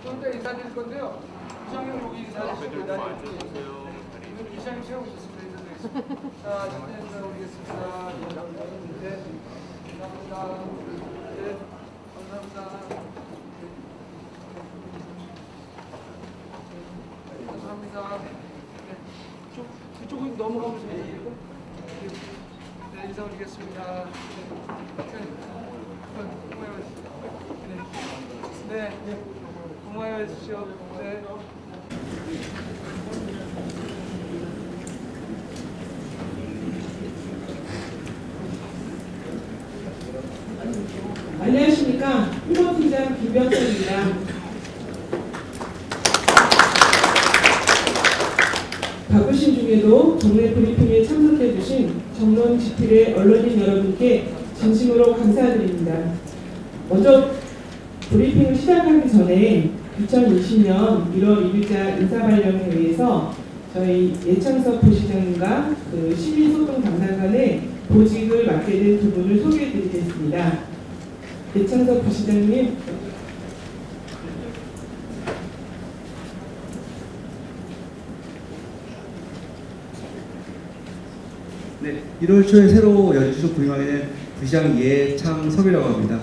혼자 인사드릴 건데요. 부장님 여기 인사드리겠습니다. 부장님 세우셨습니다. 인사드리겠습니다. 자, 인사 올리겠습니다. 네, 감사합니다. 네, 감사합니다. 감사합니다. 네, 그쪽은 넘어가면 되겠고. 네, 인사 올리겠습니다. 네, 고마워하십시오. 네. 안녕하십니까. 홍보팀장 김병선입니다. 바쁘신 중에도 동네 브리핑에 참석해주신 정론 지필의 언론인 여러분께 진심으로 감사드립니다. 먼저 브리핑을 시작하기 전에 2020년 1월 1일자 인사발령에 의해서 저희 예창섭 부시장님과 그 시민소통 담당관의 보직을 맡게 된 두 분을 소개해드리겠습니다. 예창섭 부시장님. 네, 1월 초에 새로 여주시로 부임하게 된 부시장 예창섭이라고 합니다.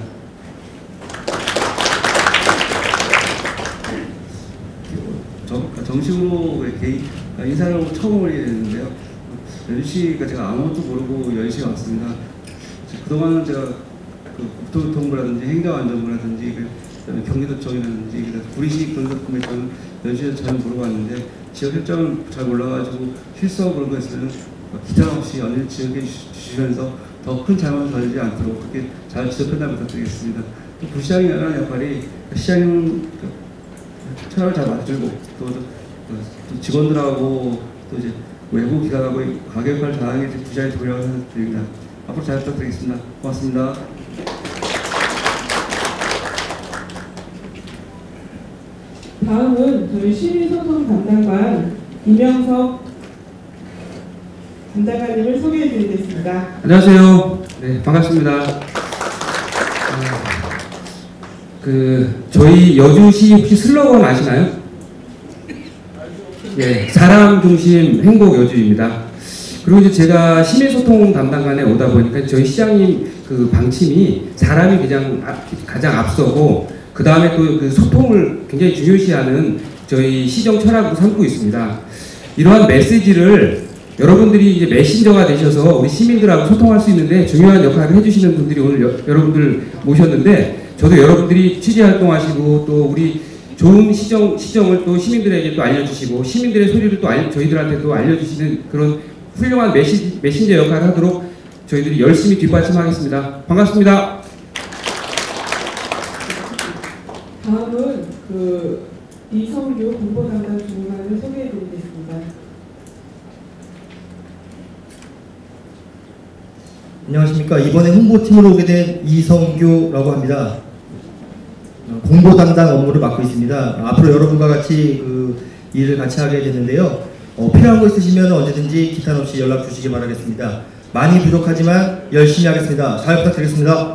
정식으로 이렇게 인사를 처음 올리게 됐는데요. 여주시가 제가 아무것도 모르고 여주시에 왔습니다. 그동안은 제가 그 국토교통부라든지 행정안전부라든지 경기도청이라든지 구리시 건설금액은 여주시에서 잘 모르고 왔는데 지역 일정을 잘 몰라가지고 실수하고 그런 거 있으면 기탄 없이 연일 지적해 주시면서 더 큰 잘못을 벌이지 않도록 그렇게 잘 지적한다 부탁드리겠습니다. 부시장이라는 역할이 시장님 철학을 잘 맞들고 또 직원들하고 또 이제 외부 기관하고 가격 역할을 잘하는 게 부시장의 도리라고 생각드립니다. 앞으로 잘 부탁드리겠습니다. 고맙습니다. 다음은 저희 시민소통 담당관 이명석 담당관님을 소개해드리겠습니다. 안녕하세요. 네, 반갑습니다. 저희 여주시 혹시 슬로건 아시나요? 예, 사람 중심 행복 여주입니다. 그리고 이제 제가 시민소통 담당관에 오다 보니까 저희 시장님 그 방침이 사람이 가장 앞서고 그 다음에 또 그 소통을 굉장히 중요시하는 저희 시정 철학으로 삼고 있습니다. 이러한 메시지를 여러분들이 이제 메신저가 되셔서 우리 시민들하고 소통할 수 있는데 중요한 역할을 해주시는 분들이 오늘 여러분들 모셨는데 저도 여러분들이 취재 활동하시고 또 우리 좋은 시정을 또 시민들에게 또 알려주시고 시민들의 소리를 또 저희들한테 또 알려주시는 그런 훌륭한 메신저 역할을 하도록 저희들이 열심히 뒷받침하겠습니다. 반갑습니다. 다음은 이성규 공보담당 주무관을 소개해드리겠습니다. 안녕하십니까. 이번에 홍보팀으로 오게 된 이성규라고 합니다. 공보 담당 업무를 맡고 있습니다. 앞으로 여러분과 같이 일을 같이 하게 됐는데요. 필요한 거 있으시면 언제든지 기탄 없이 연락 주시기 바라겠습니다. 많이 부족하지만 열심히 하겠습니다. 잘 부탁드리겠습니다.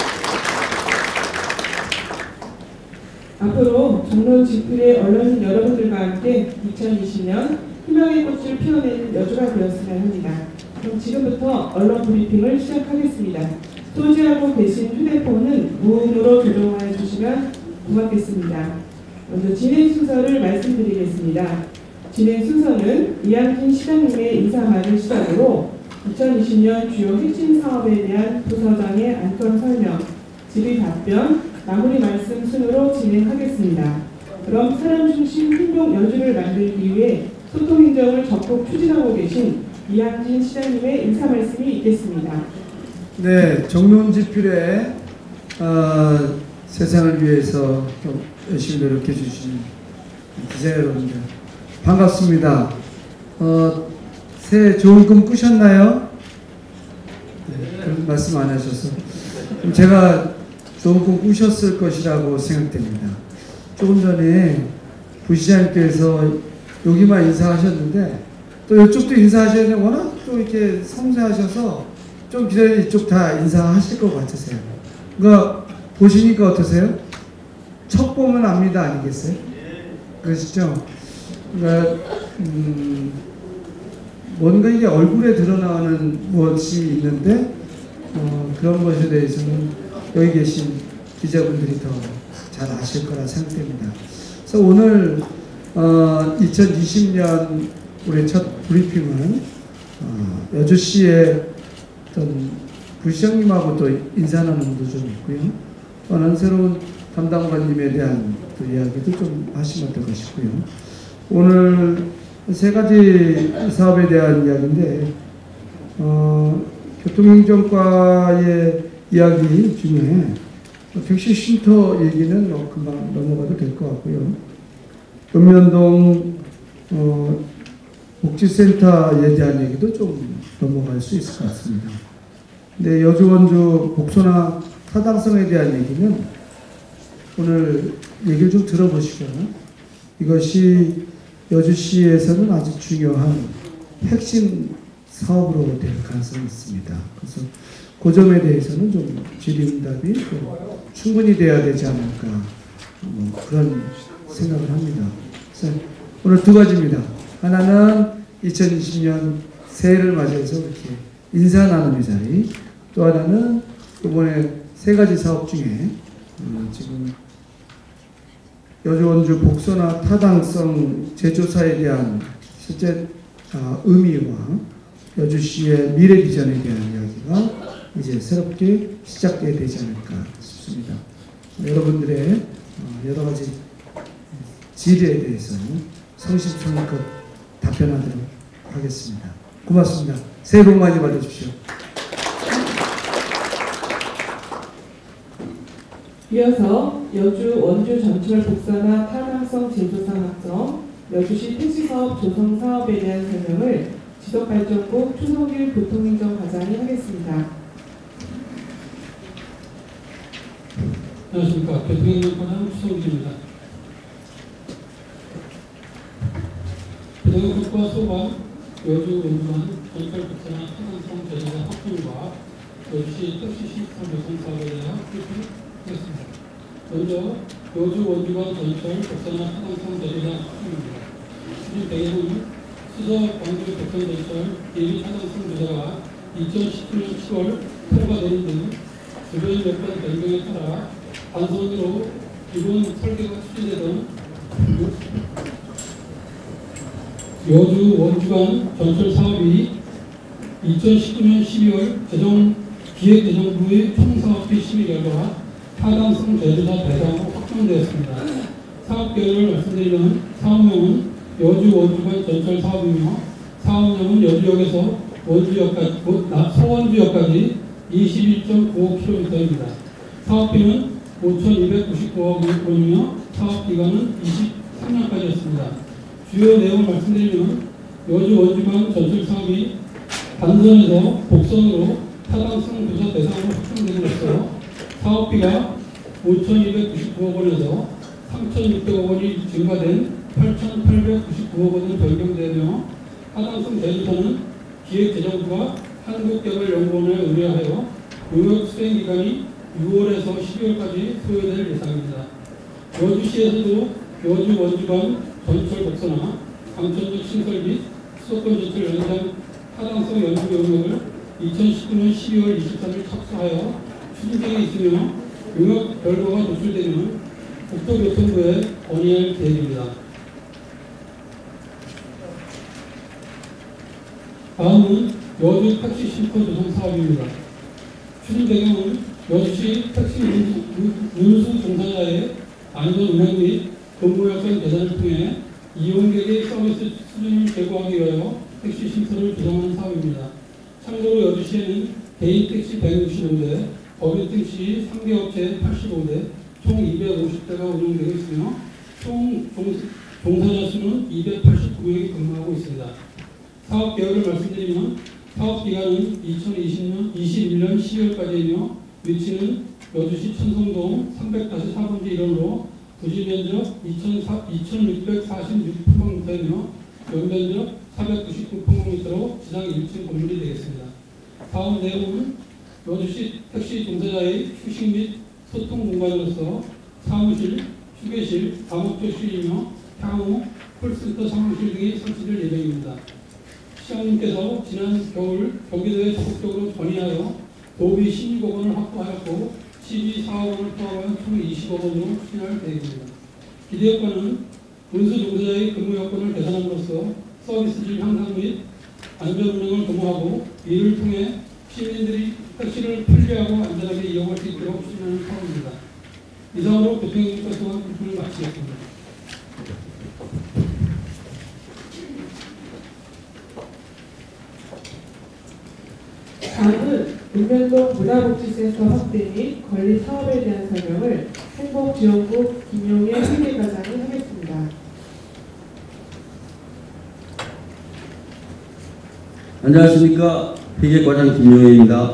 앞으로 정론 지필의 언론인 여러분들과 함께 2020년 희망의 꽃을 피워내는 여주가 되었으면 합니다. 그럼 지금부터 언론 브리핑을 시작하겠습니다. 소지하고 계신 휴대폰은 무음으로 조정하여 주시면 고맙겠습니다. 먼저 진행 순서를 말씀드리겠습니다. 진행 순서는 이한진 시장님의 인사말을 시작으로 2020년 주요 핵심 사업에 대한 부서장의 안건 설명, 질의 답변, 마무리 말씀 순으로 진행하겠습니다. 그럼 사람 중심 행동 여주를 만들기 위해 소통 행정을 적극 추진하고 계신 이한진 시장님의 인사 말씀이 있겠습니다. 네, 정론지필의 세상을 위해서 좀 열심히 노력해 주신 기자 여러분들 반갑습니다. 새해 좋은 꿈 꾸셨나요? 네, 그런 말씀 안 하셔서 제가 좋은 꿈 꾸셨을 것이라고 생각됩니다. 조금 전에 부시장님께서 여기만 인사하셨는데 또 이쪽도 인사하셔야 되는데 워낙 또 이렇게 섬세하셔서 좀 기다리면 이쪽 다 인사하실 것 같으세요. 그러니까 보시니까 어떠세요? 척 보면 압니다 아니겠어요? 그러시죠? 그러니까 뭔가 이게 얼굴에 드러나는 무엇이 있는데 그런 것에 대해서는 여기 계신 기자분들이 더 잘 아실 거라 생각됩니다. 그래서 오늘 2020년 우리 첫 브리핑은 여주시의 어떤 부시장님하고 또 인사 나눔도 좀 있고요. 또는 새로운 담당관님에 대한 또 이야기도 좀 하시면 어떨까 싶고요. 오늘 세 가지 사업에 대한 이야기인데 교통행정과의 이야기 중에 택시 쉼터 얘기는 금방 넘어가도 될 것 같고요. 읍면동 복지센터에 대한 얘기도 좀 넘어갈 수 있을 것 같습니다. 근데 여주 원주 복소나 타당성에 대한 얘기는 오늘 얘기를 좀 들어보시고 이것이 여주시에서는 아주 중요한 핵심 사업으로 될 가능성이 있습니다. 그래서 그 점에 대해서는 좀 질의응답이 충분히 돼야 되지 않을까 그런 생각을 합니다. 그래서 오늘 두 가지입니다. 하나는 2020년 새해를 맞이해서 이렇게 인사 나눔의 자리, 또 하나는 이번에 세 가지 사업 중에 지금 여주 원주 복소나 타당성 재조사에 대한 실제 의미와 여주시의 미래 비전에 대한 이야기가 이제 새롭게 시작돼야 되지 않을까 싶습니다. 여러분들의 여러 가지 질의에 대해서 성심성의껏 답변하도록 하겠습니다. 고맙습니다. 새해 복 많이 받으십시오. 이어서 여주 원주 전철 복사나 타당성 재조사 확정, 여주시 택시사업 조성 사업에 대한 설명을 지적발전국 추성길 교통행정과장이 하겠습니다. 안녕하십니까. 교통행정과장 추성길입니다. 교통행정과 소관 여주 원주간 전철 복사나 타당성 재조사 확정과 여주시 택시 시스템 조성 사업에 대한 브리핑하겠습니다. 먼저 여주 원주간 전철 복사나 타당성 재조사 확정입니다. 추진 배경은 수서 광주 백선전철 예비 타당성 조사가 2019년 10월 통과되는 등 주변 여건 변경에 따라 단선으로 기본 설계가 추진되던 여주 원주간 전철 사업이 2019년 12월 기획재정부의 총사업비 심의 결과 타당성 재조사 대상으로 확정되었습니다. 사업 계획을 말씀드리면 사업명은 여주 원주간 전철 사업이며 사업량은 여주역에서 서원주역까지 21.95km입니다. 사업비는 5,299억 원이며 사업기간은 23년까지였습니다. 주요 내용을 말씀드리면 여주 원주간 전철 사업이 단선에서 복선으로 타당성 조사 대상으로 확정됨으로써 사업비가 5,299억 원에서 3,600억 원이 증가된 8,899억 원으로 변경되며 타당성 재조사는 기획재정부가 한국개발연구원에 의뢰하여 용역 수행기간이 6월에서 12월까지 소요될 예상입니다. 여주시에서도 여주 원주간 전철 복선화, 강천역 신설 및 수도권 전철 연장 타당성 연구 용역을 2019년 12월 23일 착수하여 추진 중에 있으며 용역 결과가 노출되면 국토교통부에 건의할 계획입니다. 다음은 여주 택시 쉼터 조성 사업입니다. 추진 배경은 여주시 택시 운수 종사자의 안전 운행 및 근무 여건 개선을 통해 이용객의 서비스 수준을 제고하기 위하여 택시 쉼터를 조성하는 사업입니다. 참고로 여주시에는 개인 택시 165대, 법인 택시 3개 업체 85대, 총 250대가 운영되고 있으며 총 종사자 수는 289명이 근무하고 있습니다. 사업 계획을 말씀드리면 사업 기간은 2021년 12월까지이며 위치는 여주시 천성동 300-4번지 일원으로 부지 면적 2,646평방미터이며 연면적 499평방미터로 지상 1층 건물이 되겠습니다. 다음 내용은 여주시 택시 종사자의 휴식 및 소통 공간으로서 사무실, 휴게실, 다목적실이며 향후 콜센터 상황실 등이 설치될 예정입니다. 시장님께서 지난 겨울 경기도에 적극적으로 건의하여 도비 12억 원을 확보하였고 시비 4억 원을 포함한 총 20억 원으로 추진할 계획입니다. 기대 효과는 운수 종사자의 근무 여건을 개선함으로써 서비스질 향상 및 안전 운행을 도모하고 이를 통해 시민들이 택시를 편리하고 안전하게 이용할 수 있도록 추진하는 사업입니다. 이상으로 교통행정과 또한 불편을 마치겠습니다. 다음은 읍면동 문화복지센터 확대 및 건립 사업에 대한 설명을 행복지원국 김용애 회계과장이 하겠습니다. 안녕하십니까. 회계과장 김용애입니다.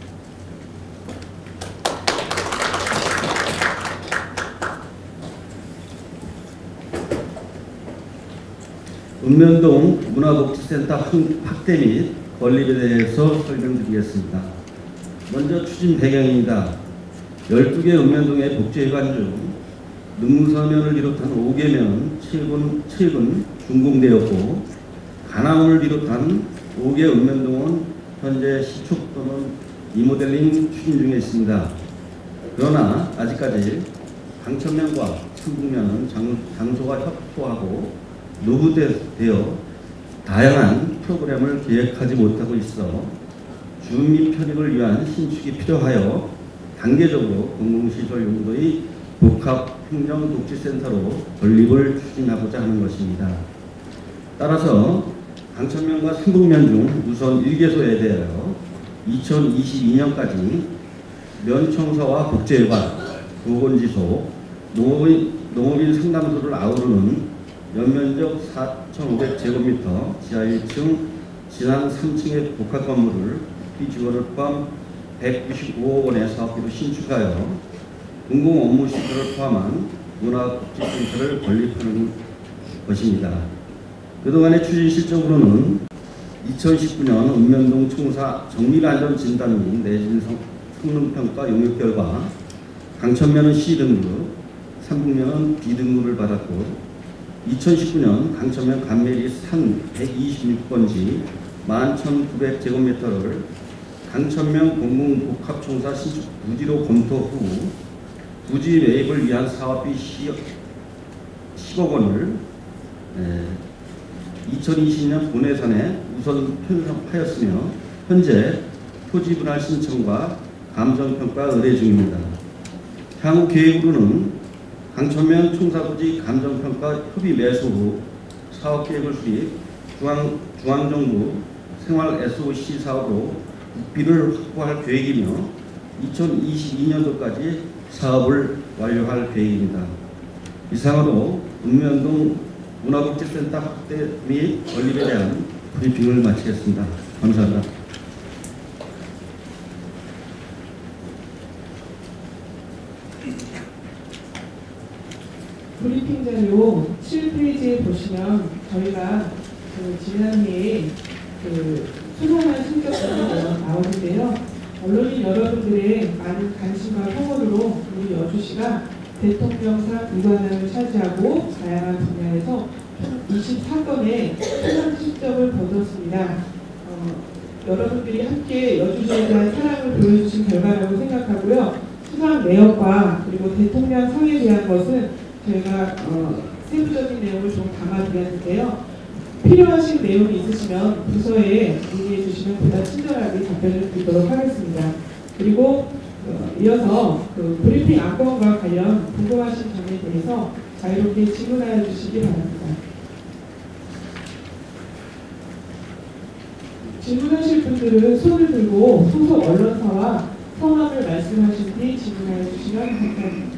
읍면동 문화복지센터 확대 및 건립에 대해서 설명드리겠습니다. 먼저 추진 배경입니다. 12개 읍면동의 복지회관 중 능서면을 비롯한 5개면 최근 준공되었고 가남을 비롯한 5개 읍면동은 현재 시축 또는 리모델링 추진 중에 있습니다. 그러나 아직까지 강천면과 충북면은 장소가 협소하고 노후되어 다양한 프로그램을 계획하지 못하고 있어 주민 편익을 위한 신축이 필요하여 단계적으로 공공시설 용도의 복합행정복지센터로 건립을 추진하고자 하는 것입니다. 따라서 강천면과 상북면 중 우선 1개소에 대하여 2022년까지 면청사와 복지회관, 보건지소, 농업인 상담소를 아우르는 연면적 4,500제곱미터 지하 1층, 지상 3층의 복합 건물을 지원을 포함 195억 원의 사업비로 신축하여 공공 업무 시설을 포함한 문화복지센터를 건립하는 것입니다. 그동안의 추진 실적으로는 2019년 읍면동 총사 정밀안전진단 및 내진 성능평가 용역 결과 강천면은 C등급, 상북면은 B등급을 받았고 2019년 강천면 감매리 산 126번지 11,900제곱미터를 강천면 공공복합총사 신축 부지로 검토 후 부지 매입을 위한 사업비 10억 원을 2020년 본예산에 우선 편성하였으며 현재 토지 분할 신청과 감정평가 의뢰 중입니다. 향후 계획으로는 강천면 총사부지 감정평가 협의 매수 후 사업계획을 수립, 중앙정부 생활 SOC 사업으로 국비를 확보할 계획이며 2022년도까지 사업을 완료할 계획입니다. 이상으로 읍면동 문화복지센터 확대 및 건립에 대한 브리핑을 마치겠습니다. 감사합니다. 브리핑 자료 7페이지에 보시면 저희가 지난해에 수상한 신격들이 나오는데요. 언론인 여러분들의 많은 관심과 성원으로 우리 여주시가 대통령상 이관왕을 차지하고 다양한 분야에서 총 24건의 수상 실적을 거뒀습니다. 여러분들이 함께 여주시에 대한 사랑을 보여주신 결과라고 생각하고요. 수상 내역과 그리고 대통령 상에 대한 것은 저희가 세부적인 내용을 좀 담아드렸는데요. 필요하신 내용이 있으시면 부서에 문의해 주시면 보다 친절하게 답변을 드리도록 하겠습니다. 그리고 이어서 브리핑 안건과 관련 궁금하신 점에 대해서 자유롭게 질문하여 주시기 바랍니다. 질문하실 분들은 손을 들고 소속 언론사와 성함을 말씀하신 뒤 질문하여 주시면 감사합니다.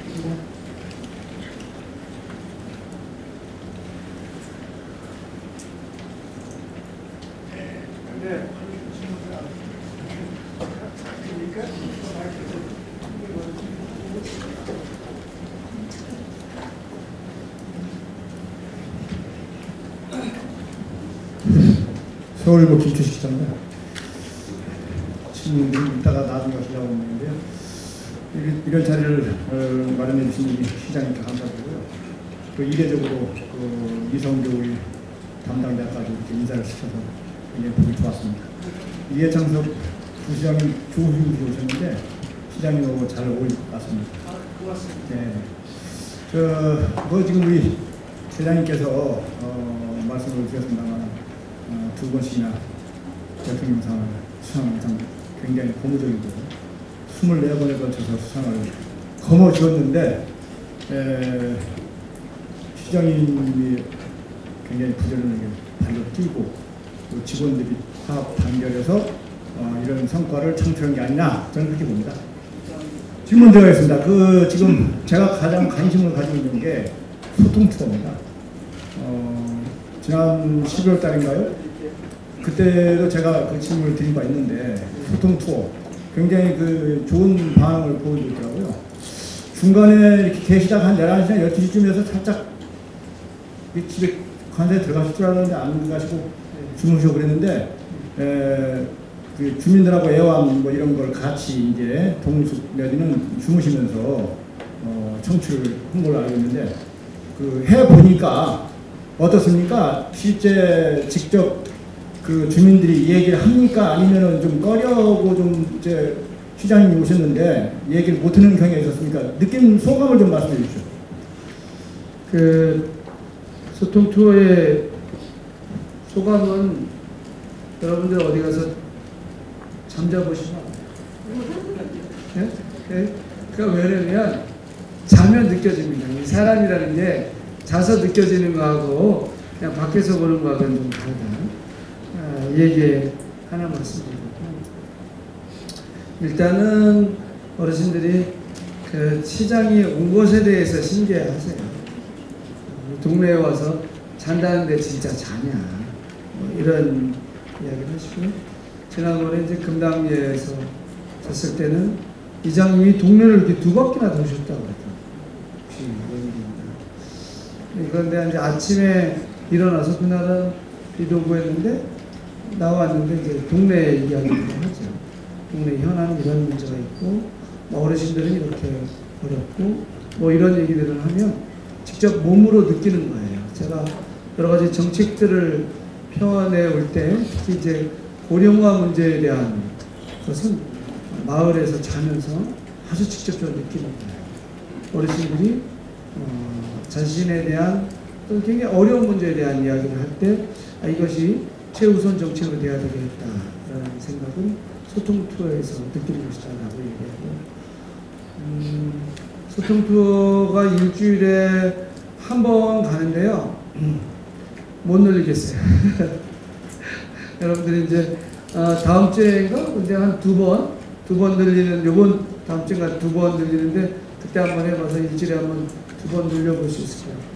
서울고 김주식입니다. 질문 이따가 나중에 하시려고 했는데요. 이런 자리를 마련해 주신 우리 시장님께 감사드리고요. 그 이례적으로 이성교 우리 담당자까지 이렇게 인사를 시켜서 굉장히 보기 좋았습니다. 이해창섭 부시장님 좋은 분이 오셨는데 시장님하고 잘 어울릴 것 같습니다. 고맙습니다. 네. 지금 우리 대장님께서 말씀을 주셨습니다만 두 번씩이나 대통령상을 수상한 상 굉장히 고무적이고 24번에 걸쳐서 수상을 거머쥐었는데 시장님이 굉장히 부지런하게 발로 뛰고 또 직원들이 화합 단결해서 이런 성과를 창출한 게 아니냐 저는 그렇게 봅니다. 질문 드리겠습니다. 지금 제가 가장 관심을 가지고 있는 게 소통 투어입니다. 지난 12월 달인가요? 그때도 제가 그 질문을 드린 바 있는데 소통 투어 굉장히 좋은 반응을 보이고 있더라고요. 중간에 이렇게 개시작 한 11시나 12시쯤에서 살짝 집에 관세에 들어가실 줄 알았는데 안 가시고 주무시고 그랬는데 그 주민들하고 애완 뭐 이런 걸 같이 이제 동숙 내지는 주무시면서 청취를 한 걸로 알고 있는데 해보니까 어떻습니까? 실제 직접 그 주민들이 얘기를 합니까? 아니면은 좀 꺼려고 좀 이제 시장님이 오셨는데 얘기를 못하는 경향이 있었습니까? 느낌 소감을 좀 말씀해 주십시오. 소통 투어의 소감은 여러분들 어디 가서 잠자보시면 네? 네? 그러니까 왜냐면 자면 느껴집니다. 이 사람이라는 게 자서 느껴지는 거하고 그냥 밖에서 보는 거하고는 좀 다르다. 얘기 하나 말씀드리고 일단은 어르신들이 시장이 온 것에 대해서 신기해하세요. 동네에 와서 잔다는데 진짜 자냐 이런 이야기를 하시고요. 지난번에 이제 금당리에서 잤을 때는 이장님이 동네를 이렇게 2바퀴나 도셨다고 그랬죠. 그런데 이제 아침에 일어나서 그날은 비도 오고 했는데 나왔는데 이제 동네 이야기를 하죠. 동네 현안은 이런 문제가 있고 어르신들은 이렇게 어렵고 뭐 이런 얘기들을 하면 직접 몸으로 느끼는 거예요. 제가 여러 가지 정책들을 표현해 올 때 특히 이제 고령화 문제에 대한 것은 마을에서 자면서 아주 직접적으로 느끼는 거예요. 어르신들이 자신에 대한 또 굉장히 어려운 문제에 대한 이야기를 할 때 이것이 최우선 정책으로 돼야 되겠다라는 생각은 소통 투어에서 느끼는 것이다라고 얘기하고 소통 투어가 일주일에 한 번 가는데요. 못 늘리겠어요. 여러분들이 이제 다음 주에인가 근데 한 두 번 늘리는 요번 다음 주인가 2번 늘리는데 그때 한번 해봐서 일주일에 한번 2번 늘려볼 수 있을 거예요.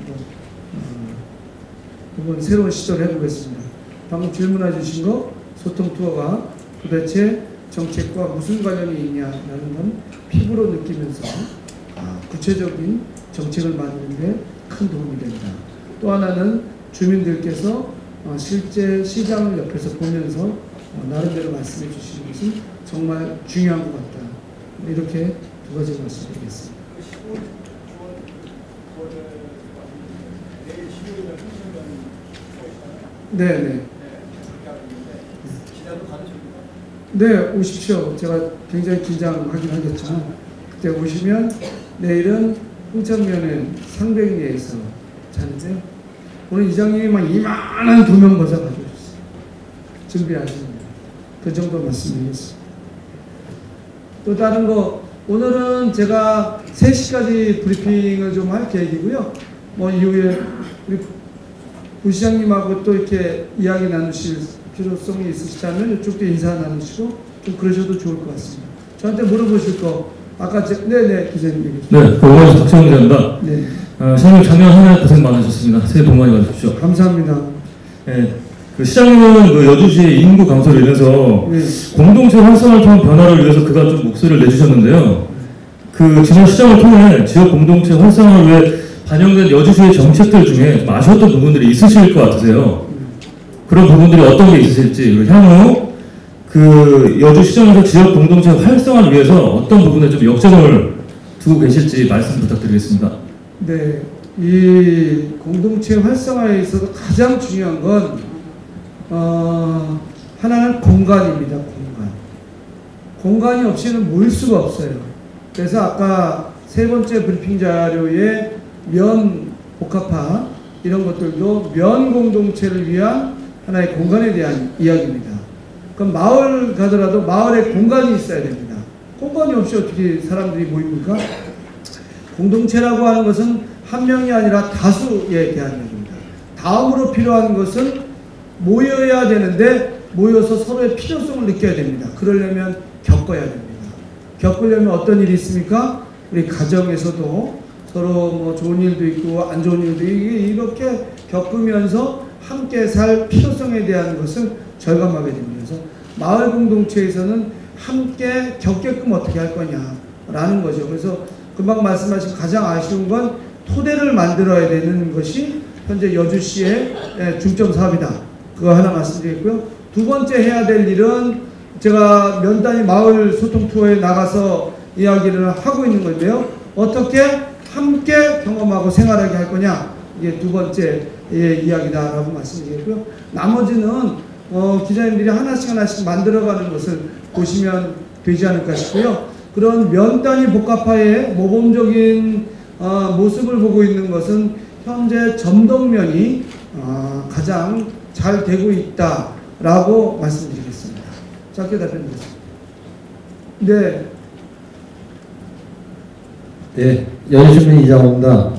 이번 새로운 시도를 해보겠습니다. 방금 질문해 주신 거 소통 투어가 도대체 정책과 무슨 관련이 있냐라는 건 피부로 느끼면서 구체적인 정책을 만드는데 큰 도움이 된다. 또 하나는 주민들께서 실제 시장을 옆에서 보면서 나름대로 말씀해 주시는 것은 정말 중요한 것 같다. 이렇게 2가지 말씀드리겠습니다. 네네. 네, 오십시오. 제가 굉장히 긴장하긴 하겠지만 그때 오시면 내일은 홍천면에 상백리에서 자는데 오늘 이장님이 막 이만한 2명 거자 가져오셨어요. 준비하십니다. 그 정도 말씀드리겠습니다. 또 다른 거 오늘은 제가 3시까지 브리핑을 좀 할 계획이고요. 뭐 이후에 우리 부시장님하고 또 이렇게 이야기 나누실 필요성이 있으시다면 이쪽도 인사 나누시고 좀 그러셔도 좋을 것 같습니다. 저한테 물어보실 거 아까 네네 기자님. 네, 고맙습니다. 박세영 기자입니다. 네. 시장님 작년 한 해 고생 많으셨습니다. 새해 복 많이 받으십시오. 감사합니다. 네, 시장님은 여주시 인구 감소를 인해서 공동체 활성화를 통한 변화를 위해서 그간 좀 목소리를 내주셨는데요. 지난 시장을 통해 지역 공동체 활성화를 위해 반영된 여주시의 정책들 중에 좀 아쉬웠던 부분들이 있으실 것 같으세요. 그런 부분들이 어떤 게 있으실지, 향후 여주시장에서 지역 공동체 활성화를 위해서 어떤 부분에 좀 역점을 두고 계실지 말씀 부탁드리겠습니다. 네, 이 공동체 활성화에 있어서 가장 중요한 건 하나는 공간입니다. 공간이 없이는 모일 수가 없어요. 그래서 아까 세 번째 브리핑 자료에 면 복합화 이런 것들도 면 공동체를 위한 하나의 공간에 대한 이야기입니다. 그럼 마을 가더라도 마을에 공간이 있어야 됩니다. 공간이 없이 어떻게 사람들이 모입니까? 공동체라고 하는 것은 한 명이 아니라 다수에 대한 얘기입니다. 다음으로 필요한 것은 모여야 되는데 모여서 서로의 필요성을 느껴야 됩니다. 그러려면 겪어야 됩니다. 겪으려면 어떤 일이 있습니까? 우리 가정에서도 서로 뭐 좋은 일도 있고 안 좋은 일도 있고 이렇게 겪으면서 함께 살 필요성에 대한 것을 절감하게 됩니다. 그래서 마을 공동체에서는 함께 겪게끔 어떻게 할 거냐라는 거죠. 그래서 금방 말씀하신 가장 아쉬운 건 토대를 만들어야 되는 것이 현재 여주시의 중점 사업이다. 그거 하나 말씀드리겠고요. 두 번째 해야 될 일은 제가 면 단위 마을 소통 투어에 나가서 이야기를 하고 있는 건데요. 어떻게 함께 경험하고 생활하게 할 거냐. 이게 두 번째 이야기다라고 말씀드리겠고요. 나머지는 기자님들이 하나씩 만들어가는 것을 보시면 되지 않을까 싶고요. 그런 면 단위 복합화의 모범적인 모습을 보고 있는 것은 현재 점동면이 가장 잘 되고 있다라고 말씀드리겠습니다. 짧게 답변드리겠습니다. 네. 네, 여주시민 이장호입니다.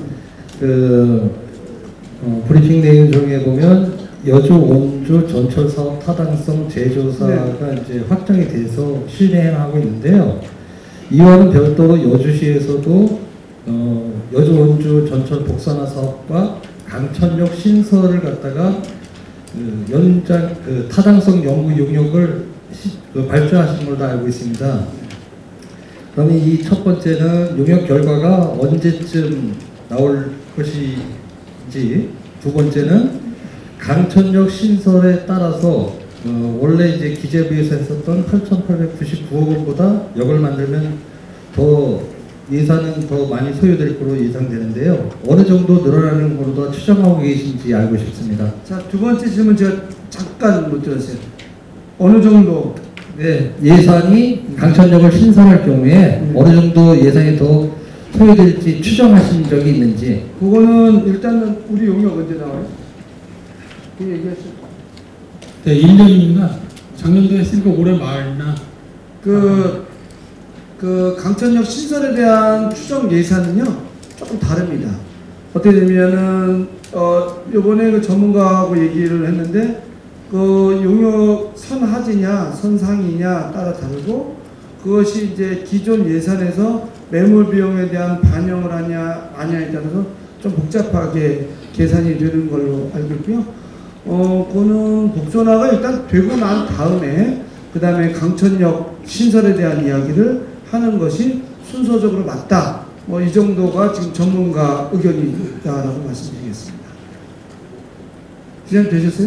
브리핑 내용 중에 보면 여주 원주 전철 사업 타당성 재조사가 이제 확정이 돼서 실행하고 있는데요. 이와는 별도로 여주시에서도 여주 원주 전철 복선화 사업과 강천역 신설을 갖다가 연장 타당성 연구 용역을 발표하신 걸로 알고 있습니다. 그러면 이 첫 번째는 용역 결과가 언제쯤 나올 것인지, 두 번째는 강천역 신설에 따라서 원래 이제 기재부에서 했었던 8,899억 원보다 역을 만들면 더 예산은 더 많이 소요될 것으로 예상되는데요. 어느 정도 늘어나는 것으로 추정하고 계신지 알고 싶습니다. 자, 두 번째 질문 제가 잠깐 못 들었어요. 어느 정도? 네, 예산이 강천역을 신설할 경우에 어느 정도 예산이 더 소요될지 추정하신 적이 있는지. 그거는 일단은 우리 용역 언제 나와요? 그 얘기하시죠. 네, 1년입니다. 작년도 했으니까 올해 말이나. 그 강천역 신설에 대한 추정 예산은요 조금 다릅니다. 어떻게 되면은 이번에 그 전문가하고 얘기를 했는데 그 용역 선하지냐 선상이냐 따라 다르고, 그것이 이제 기존 예산에서 매몰 비용에 대한 반영을 하냐 아냐에 따라서 좀 복잡하게 계산이 되는 걸로 알고 있고요. 그거는 복선화가 일단 되고 난 다음에 그 다음에 강천역 신설에 대한 이야기를 하는 것이 순서적으로 맞다. 뭐 이 정도가 지금 전문가 의견이다라고 말씀드리겠습니다. 기자님 되셨어요?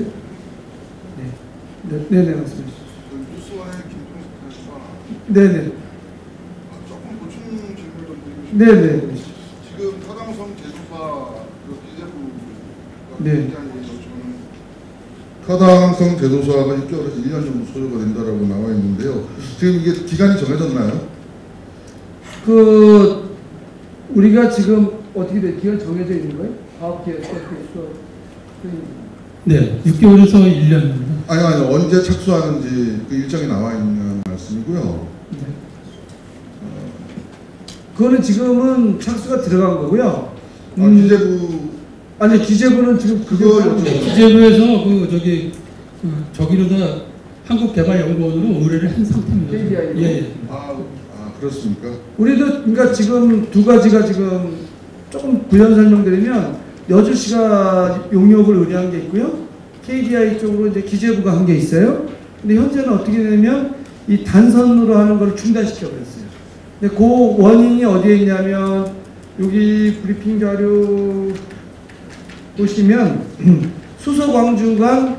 네, 맞습니다. 뉴스와의 김동식 대사. 네네. 조금 보충 질문을 좀 드리고 싶습니다. 네네. 지금 타당성 재조사 기재부가 네. 타당성 재조사가 6개월에서 1년 정도 소요가 된다라고 나와 있는데요. 지금 이게 기간이 정해졌나요? 우리가 지금 어떻게 돼? 기간 정해져 있는 거예요? 사업 계획, 네, 6개월에서 1년입니다. 아니 언제 착수하는지 그 일정이 나와 있는 말씀이고요. 네. 그거는 지금은 착수가 들어간 거고요. 기재부는 지금 기재부에서 저기로다 한국개발연구원으로 의뢰를 한 상태입니다. 예. 그렇습니까? 우리도 그러니까 지금 두 가지가 지금 조금 부연 설명드리면 여주시가 용역을 의뢰한 게 있고요. KDI 쪽으로 이제 기재부가 한 게 있어요. 근데 현재는 어떻게 되냐면 이 단선으로 하는 걸 중단시켜 버렸어요. 근데 그 원인이 어디에 있냐면 여기 브리핑 자료 보시면 수서 광주 간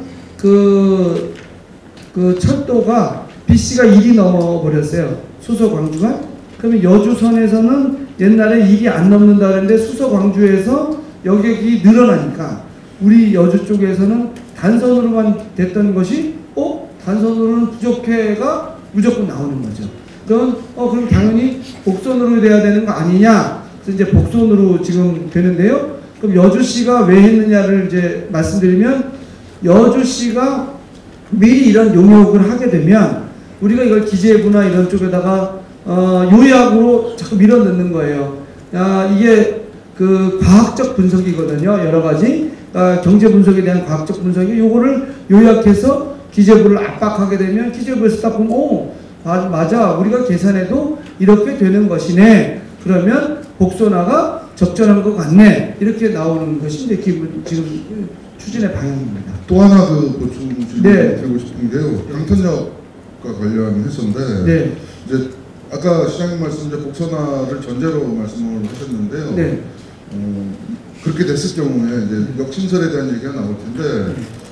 그 철도가 BC가 1이 넘어 버렸어요. 수서 광주 간. 그러면 여주선에서는 옛날에 일이 안 넘는다 그랬는데 수서 광주에서 여객이 늘어나니까 우리 여주 쪽에서는 단선으로만 됐던 것이 단선으로는 부족해가 무조건 나오는 거죠. 그럼 당연히 복선으로 돼야 되는 거 아니냐? 그래서 이제 복선으로 지금 되는데요. 그럼 여주시가 왜 했느냐를 이제 말씀드리면, 여주시가 미리 이런 용역을 하게 되면 우리가 이걸 기재부나 이런 쪽에다가 요약으로 자꾸 밀어 넣는 거예요. 이게 그 과학적 분석이거든요. 여러 가지 경제 분석에 대한 과학적 분석이 요거를 요약해서 기재부를 압박하게 되면 기재부에서 딱 보면 맞아 우리가 계산해도 이렇게 되는 것이네. 그러면 복선화가 적절한 것 같네. 이렇게 나오는 것이 이제 지금 추진의 방향입니다. 또 하나 그 보충 질문을 드리고 싶은 게요. 강천역과 관련해서인데 네. 이제 아까 시장님 말씀 이제 복선화를 전제로 말씀을 하셨는데요. 네. 그렇게 됐을 경우에 이제 역신설에 대한 얘기가 나올 텐데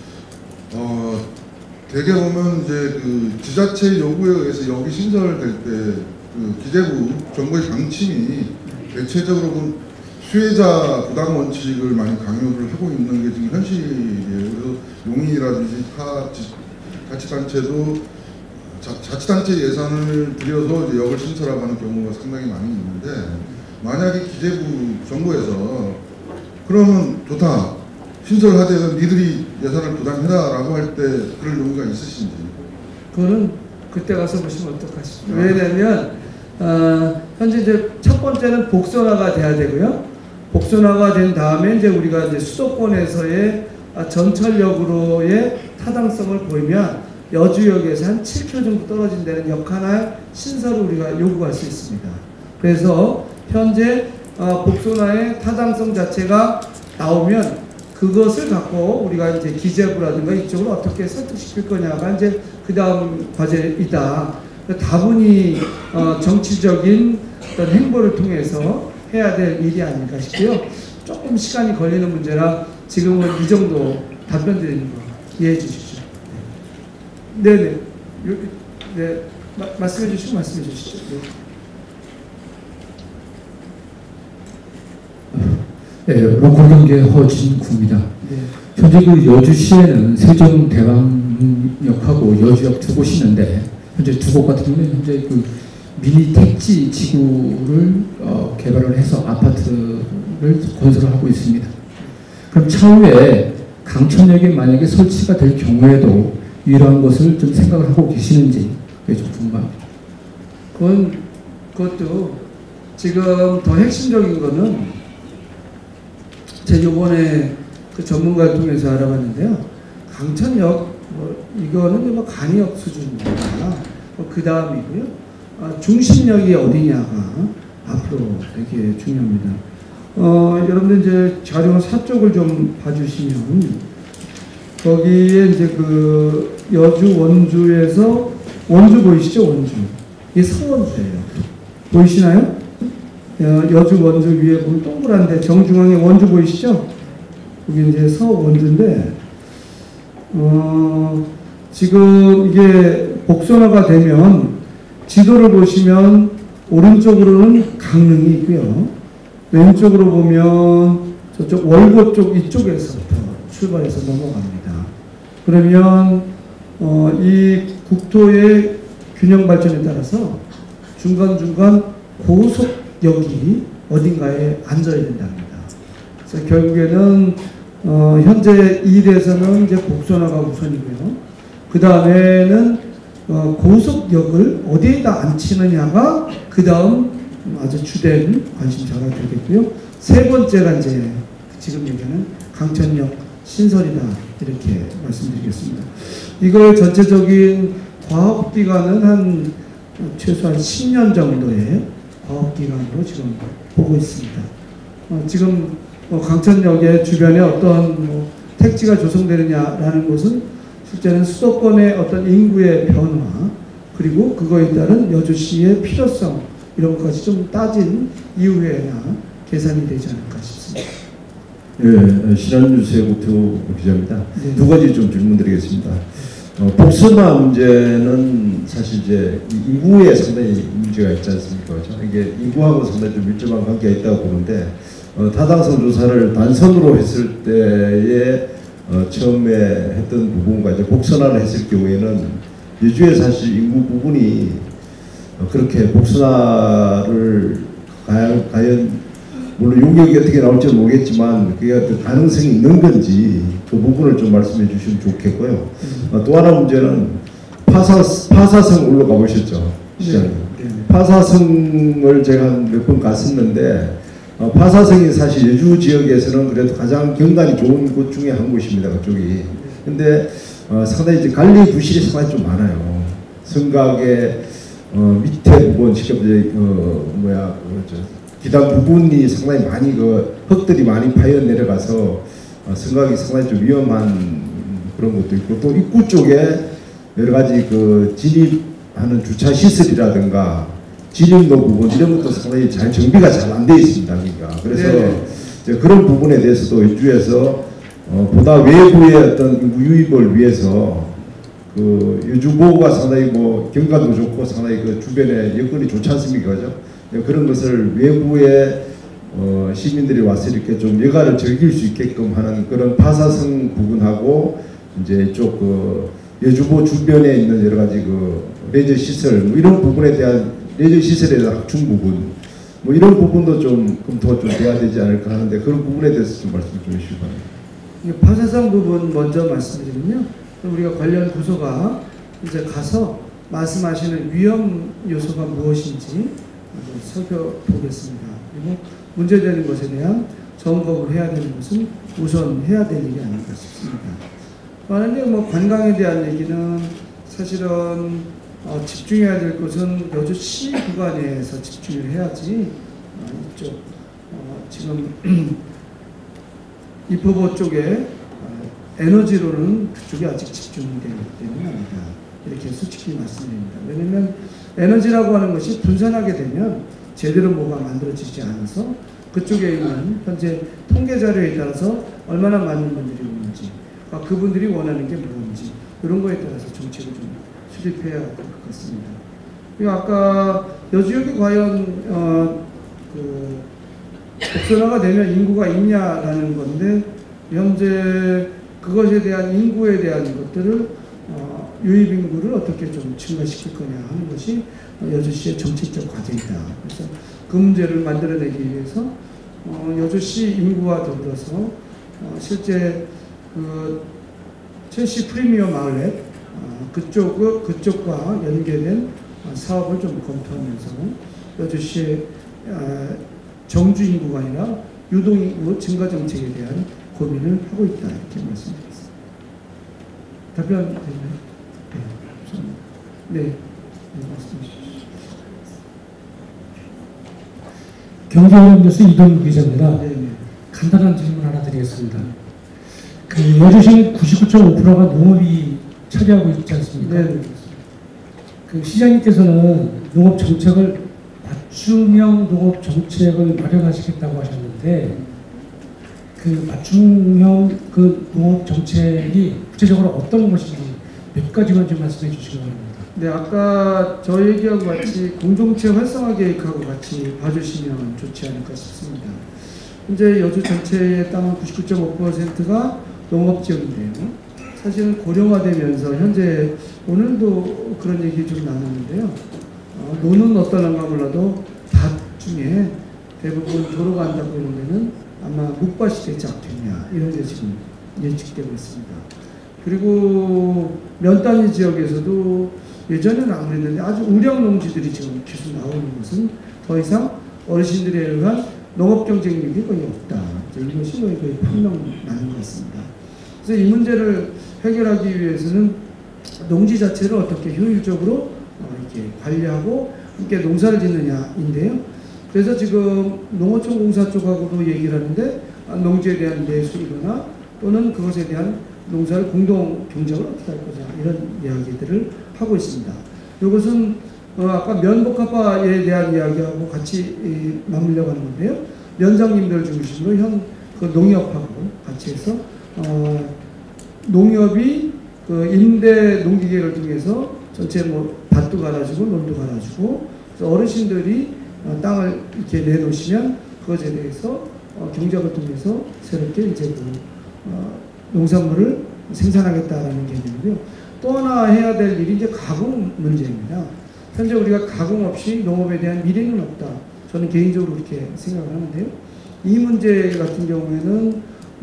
대개 보면 이제 그 지자체 요구에 의해서 역이 신설될 때 그 기재부 정부의 방침이 대체적으로 그 수혜자 부당 원칙을 많이 강요를 하고 있는 게 지금 현실이에요. 그래서 용인이라든지 타 자치단체도 자치단체 예산을 들여서 이제 역을 신설하고 하는 경우가 상당히 많이 있는데, 만약에 기재부 정부에서 그러면 좋다 신설하되 니들이 예산을 부담해라라고 할 때 그럴 용의가 있으신지? 그거는 그때 가서 보시면 어떡하시죠? 왜냐면 현재 이제 첫 번째는 복선화가 돼야 되고요. 복선화가 된 다음에 이제 우리가 이제 수도권에서의 전철역으로의 타당성을 보이면 여주역에서 한 7km 정도 떨어진 데는 역 하나 신설을 우리가 요구할 수 있습니다. 그래서 현재 복선화의 타당성 자체가 나오면 그것을 갖고 우리가 이제 기재부라든가 이쪽으로 어떻게 설득시킬 거냐가 이제 그 다음 과제이다. 다분히 정치적인 어떤 행보를 통해서 해야 될 일이 아닐까 싶고요. 조금 시간이 걸리는 문제라 지금은 이 정도 답변 드리는 거 이해해 주시죠. 네네. 네. 말씀해 주시고 말씀해 주시죠. 네, 공동계 허진구입니다. 네. 현재 그 여주시에는 세종대왕역하고 여주역 두 곳이 있는데, 현재 두 곳 같은 경우는 현재 그 미니 택지 지구를 개발을 해서 아파트를 건설을 하고 있습니다. 그럼 차후에 강천역에 만약에 설치가 될 경우에도 이러한 것을 좀 생각을 하고 계시는지 그게 좀 궁금합니다. 그것도 지금 더 핵심적인 거는 제가 이번에 그 전문가를 통해서 알아봤는데요. 강천역 이거는 뭐 간이역 수준입니다. 그 다음이고요. 중심역이 어디냐가 앞으로 되게 중요합니다. 여러분들 이제 자료 4쪽을 좀 봐주시면 거기에 이제 그 여주 원주에서 원주 보이시죠? 원주. 이게 서원주예요. 보이시나요? 여주 원주 위에 보면 동그란데 정중앙에 원주 보이시죠? 여기 이제 서원주인데 지금 이게 복선화가 되면 지도를 보시면 오른쪽으로는 강릉이 있고요. 왼쪽으로 보면 저쪽 월고 쪽 이쪽에서부터 출발해서 넘어갑니다. 그러면 이 국토의 균형 발전에 따라서 중간중간 고속역이 어딘가에 앉아야 된답니다. 그래서 결국에는 현재 1에서는 이제 복선화가 우선이고요. 그 다음에는 고속역을 어디에다 앉히느냐가 그 다음 아주 주된 관심사가 되겠고요. 세 번째가 이제 지금 얘기하는 강천역 신설이다 이렇게 말씀드리겠습니다. 이걸 전체적인 과업기간은 한 최소한 10년 정도의 과업기간으로 지금 보고 있습니다. 지금 강천역의 주변에 어떤 택지가 조성되느냐라는 것은 실제는 수도권의 어떤 인구의 변화 그리고 그거에 따른 여주시의 필요성 이런 것까지 좀 따진 이후에야 계산이 되지 않을까 싶습니다. 네, 신한뉴스의 오태호 기자입니다. 네. 두 가지 좀 질문드리겠습니다. 복숭아 문제는 사실 이제 인구에 상당히 문제가 있지 않습니까? 그렇죠? 이게 인구하고 상당히 좀 밀접한 관계가 있다고 보는데 타당성 조사를 단선으로 했을 때에 처음에 했던 부분과 이제 복선화를 했을 경우에는 여주에 사실 인구 부분이 그렇게 복선화를 과연 물론 용역이 어떻게 나올지 모르겠지만 그게 어떤 가능성이 있는 건지 그 부분을 좀 말씀해 주시면 좋겠고요. 또 하나 문제는 파사성 올라가 보셨죠, 시장님. 파사성을 제가 몇 번 갔었는데 파사성이 사실 여주 지역에서는 그래도 가장 경관이 좋은 곳 중에 한 곳입니다, 그쪽이. 근데 상당히 이제 관리 부실이 상당히 좀 많아요. 성곽의 밑에 부분, 직접 이제 기단 부분이 상당히 많이 흙들이 많이 파여 내려가서 성곽이 상당히 좀 위험한 그런 것도 있고, 또 입구 쪽에 여러 가지 진입하는 주차 시설이라든가 진입로 부분 이런 것도 상당히 잘 정비가 잘 안 되어 있습니다. 그러니까 그래서 이제 그런 부분에 대해서도 여주에서 보다 외부의 어떤 유입을 위해서 여주보가 상당히 경관도 좋고 상당히 주변에 여건이 좋지 않습니까, 그죠? 그런 것을 외부의 시민들이 와서 이렇게 좀 여가를 즐길 수 있게끔 하는 그런 파사성 부분하고 이제 이쪽 여주보 주변에 있는 여러 가지 레저 시설 이런 부분에 대한 레저 시설에 대한 확충 부분 이런 부분도 좀 검토가 좀 돼야 되지 않을까 하는데 그런 부분에 대해서 좀 말씀 좀 해주시기 바랍니다. 파사성 부분 먼저 말씀드리면요. 우리가 관련 부서가 이제 가서 말씀하시는 위험 요소가 무엇인지 살펴보겠습니다. 그리고 문제되는 것에 대한 점검을 해야 되는 것은 우선 해야 될 일이 아닌가 싶습니다. 그런데 관광에 대한 얘기는 사실은 집중해야 될 것은 여주시 구간에서 집중을 해야지 이쪽 지금 이포보 쪽에 에너지로는 그쪽이 아직 집중되기 때문에 아니다. 이렇게 솔직히 말씀드립니다. 왜냐하면 에너지라고 하는 것이 분산하게 되면 제대로 뭐가 만들어지지 않아서 그쪽에 있는 현재 통계 자료에 따라서 얼마나 많은 분들이 오는지 그분들이 원하는 게 뭔지 이런 거에 따라서 정책을 좀 수립해야 할 것 같습니다. 그리고 아까 여주역이 과연 복선화가 되면 인구가 있냐라는 건데 현재 그것에 대한 인구에 대한 것들을 유입 인구를 어떻게 좀 증가시킬 거냐 하는 것이 여주시의 정책적 과제이다. 그래서 그 문제를 만들어내기 위해서 여주시 인구와 더불어서 실제 첼시 프리미엄 아울렛 그쪽과 연계된 사업을 좀 검토하면서 여주시의 정주 인구가 아니라 유동 인구 증가 정책에 대한 고민을 하고 있다 이렇게 말씀드렸습니다. 답변 되나요? 네, 말씀해 주십시오. 경제연구소 이동규 기자입니다. 간단한 질문 하나 드리겠습니다. 여주시는 99.5%가 농업이 차지하고 있지 않습니까? 네. 시장님께서는 농업 정책을 맞춤형 농업 정책을 마련하시겠다고 하셨는데 맞춤형 농업 정책이 구체적으로 어떤 것인지 몇 가지만 좀 말씀해 주시기 바랍니다. 네, 아까 저 얘기하고 같이 공동체 활성화 계획하고 같이 봐주시면 좋지 않을까 싶습니다. 현재 여주 전체의 땅은 99.5%가 농업지역인데요. 사실은 고령화되면서 현재 오늘도 그런 얘기 좀 나눴는데요. 노는 어떠한가 몰라도 밭 중에 대부분 도로가 안 닿고 이런 데는 아마 묵밭이 되지 않겠냐 이런 게 지금 예측되고 있습니다. 그리고 면단위 지역에서도 예전에는 안 그랬는데 아주 우량 농지들이 지금 계속 나오는 것은 더 이상 어르신들에 의한 농업 경쟁력이 거의 없다. 이것이 거의 판명 나는 것 같습니다. 그래서 이 문제를 해결하기 위해서는 농지 자체를 어떻게 효율적으로 이렇게 관리하고 함께 농사를 짓느냐인데요. 그래서 지금 농어촌 공사 쪽하고도 얘기를 하는데 농지에 대한 매수이거나 또는 그것에 대한 농사를 공동 경쟁을 어떻게 할 거냐 이런 이야기들을 하고 있습니다. 이것은 아까 면복합화에 대한 이야기하고 같이 맞물려 가는 건데요. 면장님들 중심으로 농협하고 같이 해서 농협이 그 임대 농기계를 통해서 전체 뭐 밭도 갈아주고 논도 갈아주고 그래서 어르신들이 땅을 이렇게 내놓으시면 그것에 대해서 경작을 통해서 새롭게 이제 그 농산물을 생산하겠다라는 개념이고요. 또 하나 해야 될 일이 이제 가공 문제입니다. 현재 우리가 가공 없이 농업에 대한 미래는 없다. 저는 개인적으로 그렇게 생각을 하는데요. 이 문제 같은 경우에는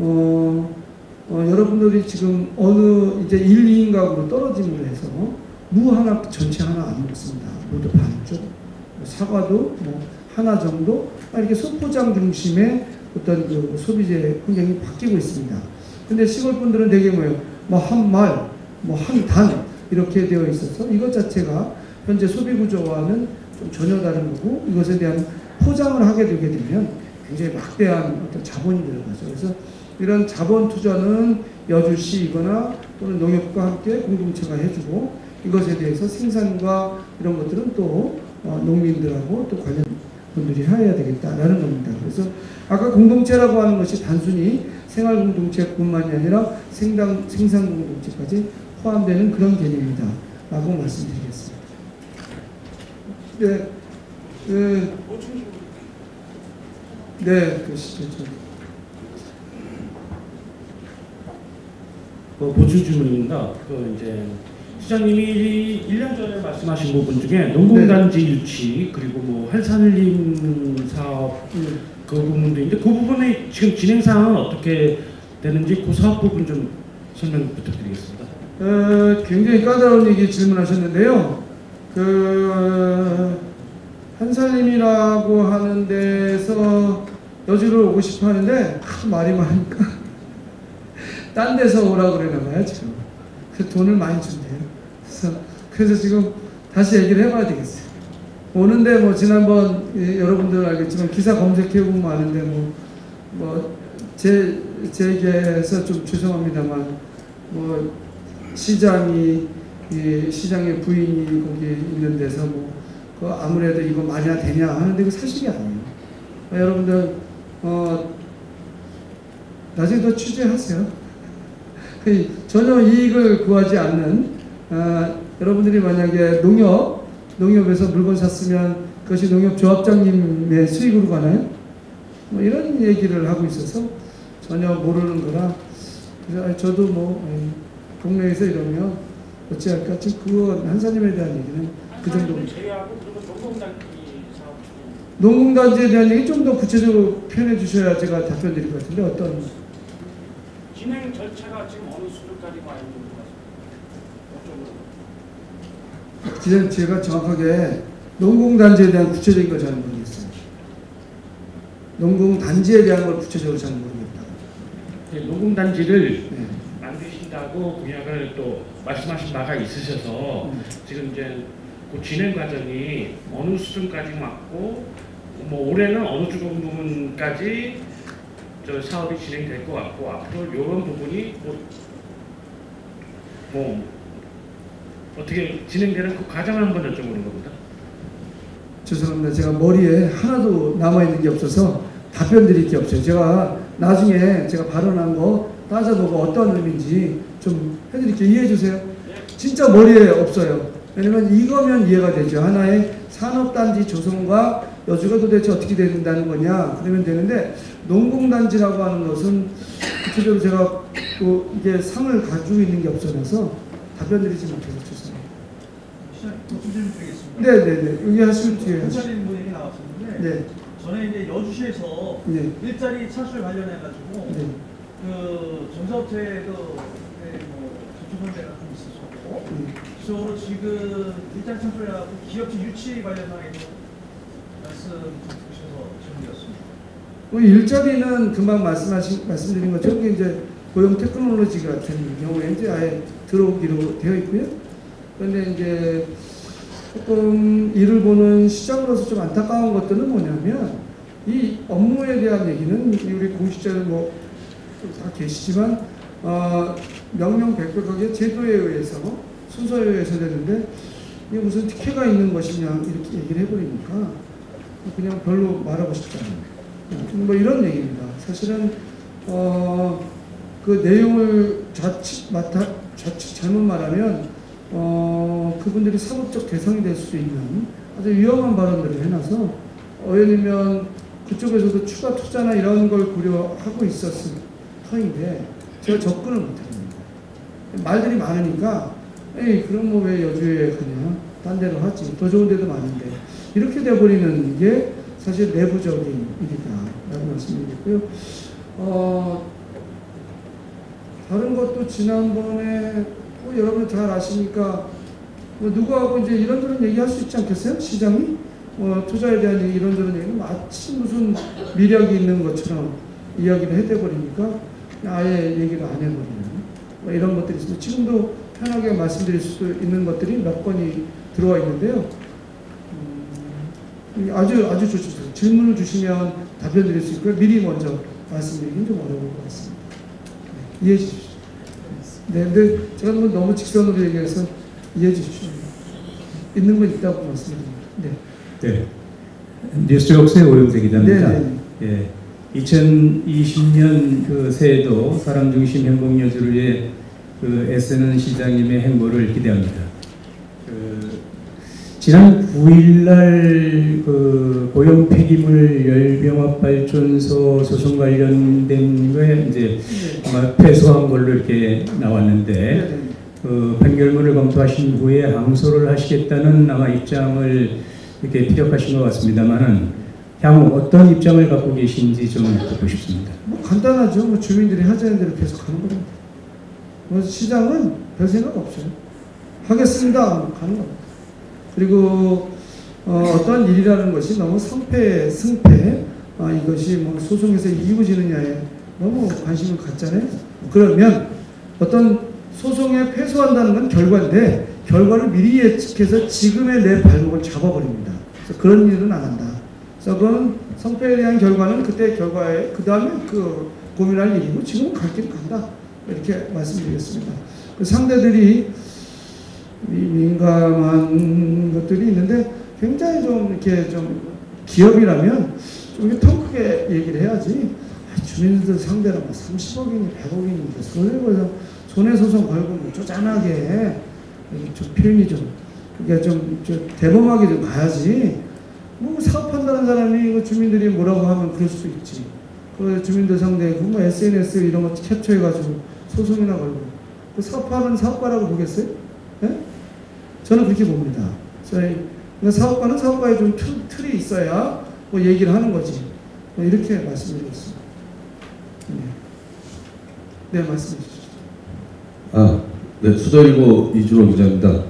여러분들이 지금 어느 이제 1, 2인 가구로 떨어짐으로 해서 무 하나 전체 하나 안 먹습니다. 모두 반쪽, 사과도 뭐 하나 정도 이렇게 소포장 중심의 어떤 그 소비재 환경이 바뀌고 있습니다. 근데 시골 분들은 되게 뭐예요? 뭐 한 말, 뭐 한 단 이렇게 되어 있어서 이것 자체가 현재 소비 구조와는 좀 전혀 다른 거고 이것에 대한 포장을 하게 되게 되면 굉장히 막대한 어떤 자본이 들어가죠. 그래서 이런 자본 투자는 여주시이거나 또는 농협과 함께 공동체가 해주고 이것에 대해서 생산과 이런 것들은 또 농민들하고 또 관련 분들이 해야 되겠다라는 겁니다. 그래서 아까 공동체라고 하는 것이 단순히 생활 공동체뿐만이 아니라 생산 공동체까지 포함되는 그런 개념이다 라고 말씀드리겠습니다. 네, 보충 질문입니다. 이제 시장님이 1년 전에 말씀하신 부분 중에 농공단지 유치 그리고 뭐 해산림 사업 그 부분도 있는데 그 부분의 지금 진행 상황은 어떻게 되는지 그 사업 부분 좀 설명 부탁드리겠습니다. 굉장히 까다로운 얘기 질문하셨는데요. 한살림이라고 하는 데서 여주를 오고 싶어 하는데 말이 많으니까 딴 데서 오라고 그러나 봐요 지금. 그래서 돈을 많이 준대요. 그래서 지금 다시 얘기를 해봐야 되겠어요. 오는데 뭐 지난번 여러분들 알겠지만 기사 검색해보면 아는데 제게서 좀 죄송합니다만 뭐 시장의 부인이 거기 있는 데서 그 아무래도 이거 마냐 되냐 하는데 그 사실이 아니에요. 여러분들 나중에 더 취재하세요. 전혀 이익을 구하지 않는 여러분들이 만약에 농협에서 물건 샀으면 그것이 농협조합장님의 수익으로 가나요? 뭐 이런 얘기를 하고 있어서 전혀 모르는 거라 그래서 저도 동네에서 이러면 어찌할까 그 한사님에 대한 얘기는 그 정도입니다. 농공단지에 대한 얘기 좀 더 구체적으로 표현해 주셔야 제가 답변 드릴 것 같은데 어떤 진행 절차가 지금 어느 수준까지 와 있는 것 같습니다. 제가 정확하게 농공단지에 대한 구체적인 걸 잘 모르겠어요. 농공단지에 대한 걸 구체적으로 잘 모르겠다. 농공단지를 만드신다고 공약을 또 말씀하신 바가 있으셔서 지금 이제 그 진행 과정이 어느 수준까지 왔고 뭐 올해는 어느 부분까지 저 사업이 진행될 것 같고 앞으로 이런 부분이 뭐 어떻게 진행되는 그 과정을 한번 여쭤보는 겁니다. 죄송합니다. 제가 머리에 하나도 남아있는 게 없어서 답변 드릴 게 없어요. 제가 나중에 제가 발언한 거 따져보고 어떤 의미인지 좀 해드릴게요. 이해해 주세요. 진짜 머리에 없어요. 왜냐면 이거면 이해가 되죠. 하나의 산업단지 조성과 여주가 도대체 어떻게 된다는 거냐 그러면 되는데 농공단지라고 하는 것은 구체적으로 제가 이게 상을 가지고 있는 게 없어서 답변 드리지 못해서 죄송합니다. 질문 드리겠습니다. 네네네. 의견하시면 뒤에 한살림 분이 나왔었는데 전에 이제 여주시에서 일자리 차출 관련해가지고 그 정사업체도 저축원대가 좀 있었고 기초로 지금 일자리 창출해가지고 기업체 유치 관련해서 말씀 주셔서 질문이었습니다. 일자리는 금방 말씀드린 것처럼 이제 고용 테크놀로지 같은 경우에 이제 아예 들어오기로 되어 있고요. 그런데 이제 조금 이를 보는 시장으로서 좀 안타까운 것들은 뭐냐면 이 업무에 대한 얘기는 우리 공직자들 다 계시지만 명명백백하게 제도에 의해서 순서에 의해서 되는데 이게 무슨 특혜가 있는 것이냐 이렇게 얘기를 해버리니까 그냥 별로 말하고 싶지 않아요. 뭐 이런 얘기입니다. 사실은 그 내용을 잘못 말하면 그분들이 사법적 대상이 될 수 있는 아주 위험한 발언들을 해놔서 예를 들면 그쪽에서도 추가 투자나 이런 걸 고려하고 있었을 터인데 제가 접근을 못합니다. 말들이 많으니까 에이 그럼 뭐 왜 여주에 가냐, 딴 데로 하지, 더 좋은 데도 많은데 이렇게 돼버리는 게 사실 내부적인 일이다라고 말씀드리고요. 다른 것도 지난번에 여러분 잘 아시니까 누구하고 이제 이런저런 얘기할 수 있지 않겠어요? 시장이 투자에 대한 얘기 이런저런 얘기는 마치 무슨 미력이 있는 것처럼 이야기를 해대버리니까 아예 얘기를 안 해버리는 이런 것들이 있습니다. 지금도 편하게 말씀드릴 수 있는 것들이 몇 건이 들어와 있는데요. 아주 좋습니다. 질문을 주시면 답변 드릴 수 있고요. 미리 먼저 말씀드리긴 좀 어려울 것 같습니다. 네, 이해해 주십시오. 네, 근데 제가 너무 직선으로 얘기해서 이해해 주십시오. 있는 건 있다고 말씀드립니다. 네. 네. 뉴스톡스의 오영세 기자입니다. 네, 네. 예. 2020년 그 새해도 사람 중심 행복 여주를 위해 그 애쓰는 시장님의 행보를 기대합니다. 지난 9일날 그 고용 폐기물 열병합 발전소 소송 관련된 거에 이제 아마 패소한 걸로 이렇게 나왔는데 그 판결문을 검토하신 후에 항소를 하시겠다는 아마 입장을 이렇게 피력하신 것 같습니다만은 향후 어떤 입장을 갖고 계신지 좀 듣고 싶습니다. 뭐 간단하죠. 뭐 주민들이 하자는 대로 계속 하는 겁니다. 뭐 시장은 별 생각 없어요. 하겠습니다. 가는 겁니다. 그리고 어떤 일이라는 것이 너무 승패 이것이 뭐 소송에서 이기고 지느냐에 너무 관심을 갖잖아요. 그러면 어떤 소송에 패소한다는 건 결과인데 결과를 미리 예측해서 지금의 내 발목을 잡아버립니다. 그래서 그런 일은 안 한다. 그래서 그건 성패에 대한 결과는 그때 결과에 그 다음에 그 고민할 일이고 지금은 갈 길 간다. 이렇게 말씀드리겠습니다. 그 상대들이 민감한 것들이 있는데 굉장히 좀 이렇게 좀 기업이라면 좀 이렇게 통 크게 얘기를 해야지. 주민들 상대로 뭐 30억이니 100억이니 그래서 손해소송 걸고 뭐 쪼잔하게 좀 표현이 좀 그게 좀 대범하게 좀 가야지. 뭐 사업한다는 사람이 주민들이 뭐라고 하면 그럴 수도 있지. 그 주민들 상대 그 뭐 SNS 이런 거 캡처해가지고 소송이나 걸고 그 사업하는 사업가라고 보겠어요? 네? 저는 그렇게 봅니다. 그러니까 사업가는 사업가에 좀 틀이 있어야 뭐 얘기를 하는 거지. 뭐 이렇게 말씀드리겠습니다. 네, 말씀해 주시죠. 네, 수도일보 이준호 기자입니다.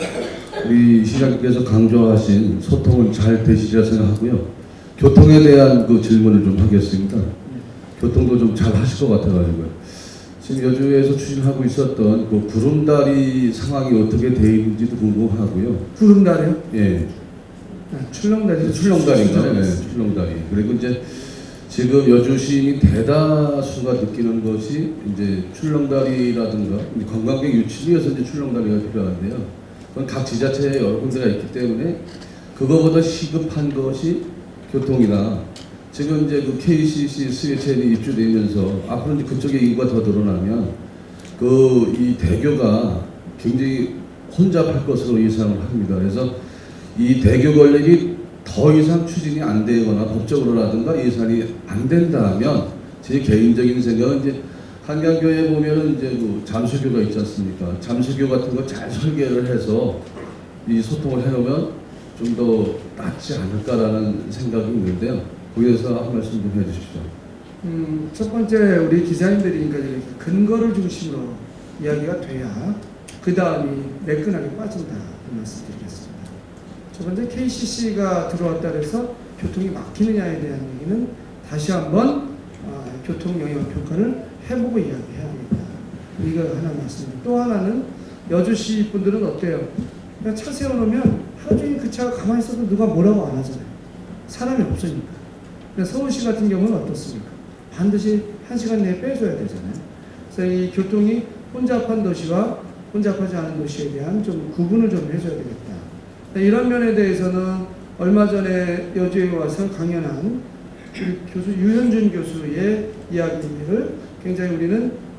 우리 시장님께서 강조하신 소통은 잘 되시리라 생각하고요. 교통에 대한 그 질문을 좀 하겠습니다. 교통도 좀 잘 하실 것 같아가지고요. 지금 여주에서 추진하고 있었던 그 구름다리 상황이 어떻게 되어 있는지도 궁금하고요. 구름다리요? 예. 출렁다리. 출렁다리인가요? 네, 출렁다리. 그리고 이제 지금 여주시민 대다수가 느끼는 것이 이제 출렁다리라든가 관광객 유치를 위해서 이제 출렁다리가 필요한데요. 그건 각 지자체에 여러 군데가 있기 때문에 그거보다 시급한 것이 교통이나 지금 이제 그 KCC 스웨체인이 입주되면서 앞으로 이제 그쪽에 인구가 더 늘어나면 그 이 대교가 굉장히 혼잡할 것으로 예상을 합니다. 그래서 이 대교 건립이 더 이상 추진이 안 되거나 법적으로라든가 예산이 안 된다면 제 개인적인 생각은 이제 한강교에 보면은 이제 그 잠수교가 있지 않습니까? 잠수교 같은 거 잘 설계를 해서 이 소통을 해놓으면 좀 더 낫지 않을까라는 생각이 있는데요. 거기에서 한 말씀 좀 해주십시오. 첫 번째 우리 기자님들이 그러니까 근거를 중심으로 이야기가 돼야 그 다음이 매끈하게 빠진다 그 말씀드리겠습니다. 첫 번째 KCC가 들어왔다 해서 교통이 막히느냐에 대한 얘기는 다시 한번 교통 영향 평가를 해보고 이야기해야겠다. 이거 하나 말씀드립니다. 또 하나는 여주시 분들은 어때요? 그냥 차 세워놓으면 하루 종일 그 차가 가만히 있어도 누가 뭐라고 안 하잖아요. 사람이 없으니까. 서울시 같은 경우는 어떻습니까? 반드시 1시간 내에 빼줘야 되잖아요. 그래서 이 교통이 혼잡한 도시와 혼잡하지 않은 도시에 대한 좀 구분을 좀 해줘야 되겠다. 이런 면에 대해서는 얼마 전에 여주에 와서 강연한 우리 교수 유현준 교수의 이야기를 굉장히 우리는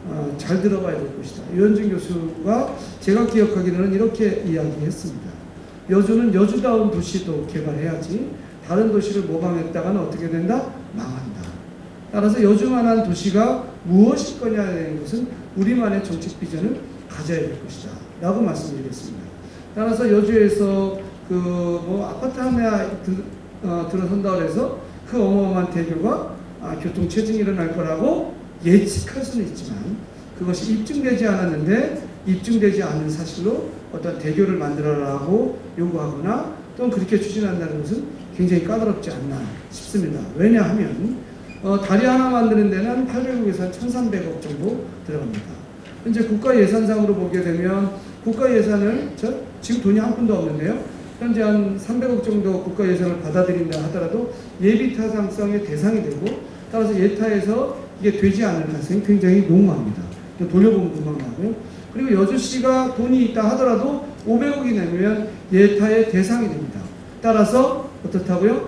잘 들어봐야 될 것이다. 유현준 교수가 제가 기억하기로는 이렇게 이야기했습니다. 여주는 여주다운 도시도 개발해야지 다른 도시를 모방했다가는 어떻게 된다? 망한다. 따라서 여주만한 도시가 무엇일 거냐는 것은 우리만의 정책 비전을 가져야 될 것이다 라고 말씀드리겠습니다. 따라서 여주에서 아파트 하나 들어선다고 해서 그 어마어마한 대교가 교통체증이 일어날 거라고 예측할 수는 있지만 그것이 입증되지 않았는데 입증되지 않은 사실로 어떤 대교를 만들어라고 요구하거나 또는 그렇게 추진한다는 것은 굉장히 까다롭지 않나 싶습니다. 왜냐하면 다리 하나 만드는 데는 800억에서 1,300억 정도 들어갑니다. 현재 국가 예산상으로 보게 되면 국가 예산을 지금 돈이 한 푼도 없는데요. 현재 한 300억 정도 국가 예산을 받아들인다 하더라도 예비 타당성의 대상이 되고 따라서 예타에서 이게 되지 않을 가능성이 굉장히 농후합니다. 돌려보면 금방 나고요. 그리고 여주시가 돈이 있다 하더라도 500억이 내면 예타의 대상이 됩니다. 따라서 어떻다고요?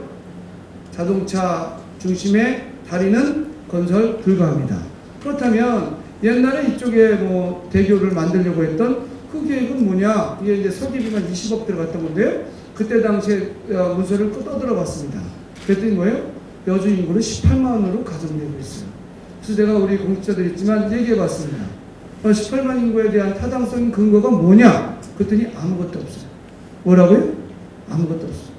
자동차 중심의 다리는 건설 불가합니다. 그렇다면 옛날에 이쪽에 대교를 만들려고 했던 그 계획은 뭐냐? 이게 이제 설계비만 20억 들어갔던 건데요. 그때 당시에 문서를 떠들어 봤습니다. 그랬더니 뭐예요? 여주 인구는 18만으로 가정되고 있어요. 그래서 제가 우리 공직자들 있지만 얘기해 봤습니다. 18만 인구에 대한 타당성 근거가 뭐냐? 그랬더니 아무것도 없어요. 뭐라고요? 아무것도 없어요.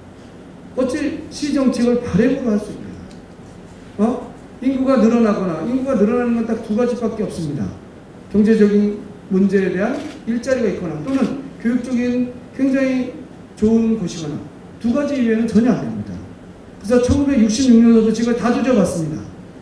어찌 시정책을 바람으로 할 수 있나요? 인구가 늘어나거나 인구가 늘어나는 건 딱 두 가지밖에 없습니다. 경제적인 문제에 대한 일자리가 있거나 또는 교육적인 굉장히 좋은 곳이거나 두 가지 이외에는 전혀 안 됩니다. 그래서 1966년도도 지금 다 조져봤습니다.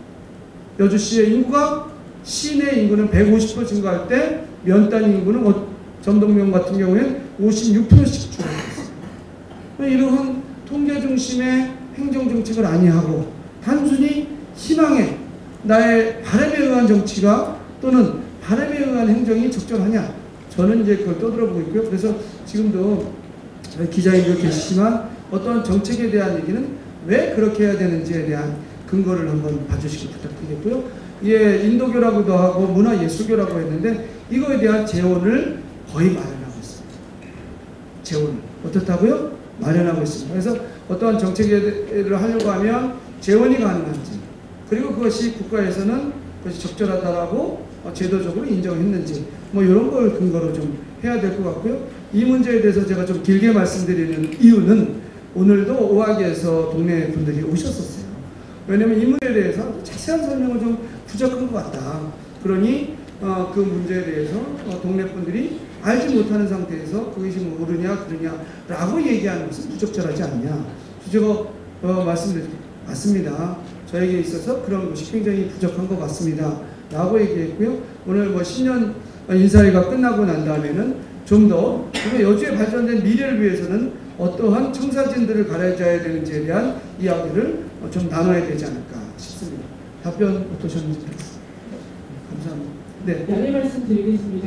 여주시의 인구가 시내 인구는 150% 증가할 때 면단 인구는 전동면 같은 경우에는 56%씩 줄어들었어요. 이러한 통계 중심의 행정정책을 아니하고 단순히 희망에 나의 바람에 의한 정치가 또는 바람에 의한 행정이 적절하냐? 저는 이제 그걸 떠들어보고 있고요. 그래서 지금도 기자님도 계시지만 어떤 정책에 대한 얘기는 왜 그렇게 해야 되는지에 대한 근거를 한번 봐주시기 부탁드리겠고요. 예, 인도교라고도 하고 문화예술교라고 했는데 이거에 대한 재원을 거의 마련하고 있습니다. 재원을 어떻다고요? 마련하고 있습니다. 그래서 어떠한 정책을 하려고 하면 재원이 가능한지 그리고 그것이 국가에서는 그것이 적절하다라고 제도적으로 인정했는지 이런 걸 근거로 좀 해야 될 것 같고요. 이 문제에 대해서 제가 좀 길게 말씀드리는 이유는 오늘도 오하기에서 동네 분들이 오셨었어요. 왜냐하면 이 문제에 대해서 자세한 설명을 좀 부족한 것 같다. 그러니 그 문제에 대해서 동네 분들이 알지 못하는 상태에서 그것이 모르냐 그러냐라고 얘기하는 것은 부적절하지 않냐. 제가 말씀드릴게요. 맞습니다. 저에게 있어서 그런 것이 굉장히 부족한 것 같습니다. 라고 얘기했고요. 오늘 10년 인사위가 끝나고 난 다음에는 좀 더 여주의 발전된 미래를 위해서는 어떠한 청사진들을 가려줘야 되는지에 대한 이야기를 좀 나눠야 되지 않을까 싶습니다. 답변 어떠셨는지 감사합니다. 네. 양해 말씀드리겠습니다.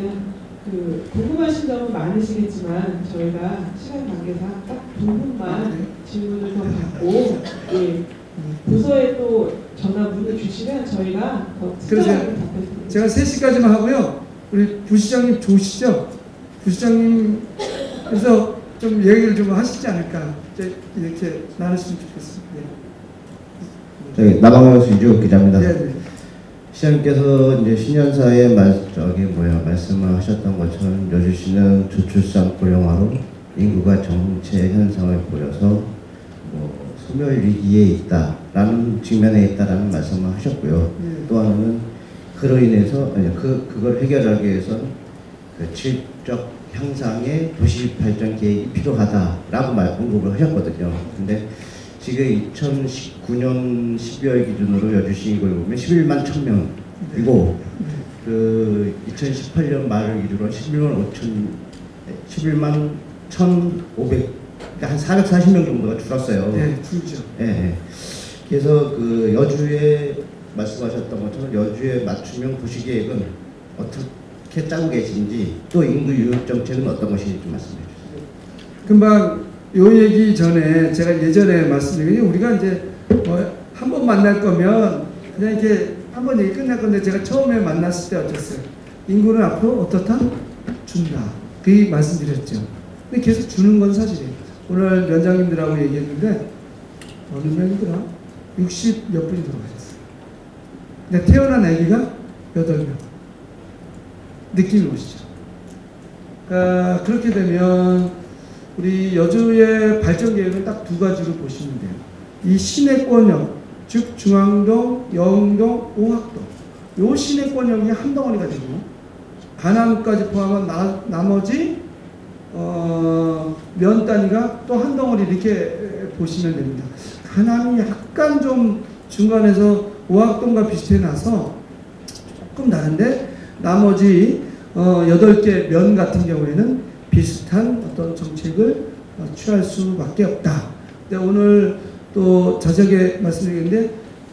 궁금하신 점은 많으시겠지만 저희가 시간 관계상 딱 2분만 질문을 더 받고 부서에 또 전화 문의 주시면 저희가 더 친절하게 답변드립니다. 제가 3시까지만 하고요. 우리 부시장님 좋으시죠? 부시장님 그래서 좀 얘기를 좀 하시지 않을까 이렇게 나누시면 좋겠습니다. 네. 남아가수 이주욱 기자입니다. 네. 시장님께서 이제 신년사에 말씀을 하셨던 것처럼 여주시는 저출산 고령화로 인구가 정체 현상을 보여서 소멸 위기에 있다라는 측면에 있다라는 말씀을 하셨고요. 또 하나는 그로 인해서 그걸 해결하기 위해서는 질적 향상의 도시 발전 계획이 필요하다라고 언급을 하셨거든요. 근데 지금 2019년 12월 기준으로 여주시 인구를 보면 11만 1000명이고 2018년 말을 기준으로 11만 1,500, 한 440명 정도가 줄었어요. 네, 줄죠. 네. 그래서 여주에 말씀하셨던 것처럼 여주의 맞춤형 도시계획은 어떻게 짜고 계신지 또 인구 유입 정책은 어떤 것인지 좀 말씀해 주세요. 금방 요 얘기 전에 제가 예전에 말씀드린 게 우리가 이제 한 번 만날 거면 그냥 이렇게 한번 얘기 끝날 건데 제가 처음에 만났을 때 어땠어요? 인구는 앞으로 어떻다? 준다. 그 말씀드렸죠. 근데 계속 주는 건 사실이에요. 오늘 위원장님들하고 얘기했는데 어느 명이더라? 60 몇 분이 돌아가셨어요. 근데 태어난 아기가 8명. 느낌이 오시죠? 그렇게 되면 우리 여주의 발전 계획은 딱 두 가지로 보시면 돼요. 이 시내권역, 즉 중앙동, 영동, 오학동, 요 시내권역이 한 덩어리가 되고 가남까지 포함한 나머지 면 단위가 또 한 덩어리 이렇게 보시면 됩니다. 가남이 약간 좀 중간에서 오학동과 비슷해 나서 조금 다른데 나머지 8개 면 같은 경우에는 비슷한 어떤 정책을 취할 수밖에 없다. 근데 오늘 또 자세하게 말씀드리는데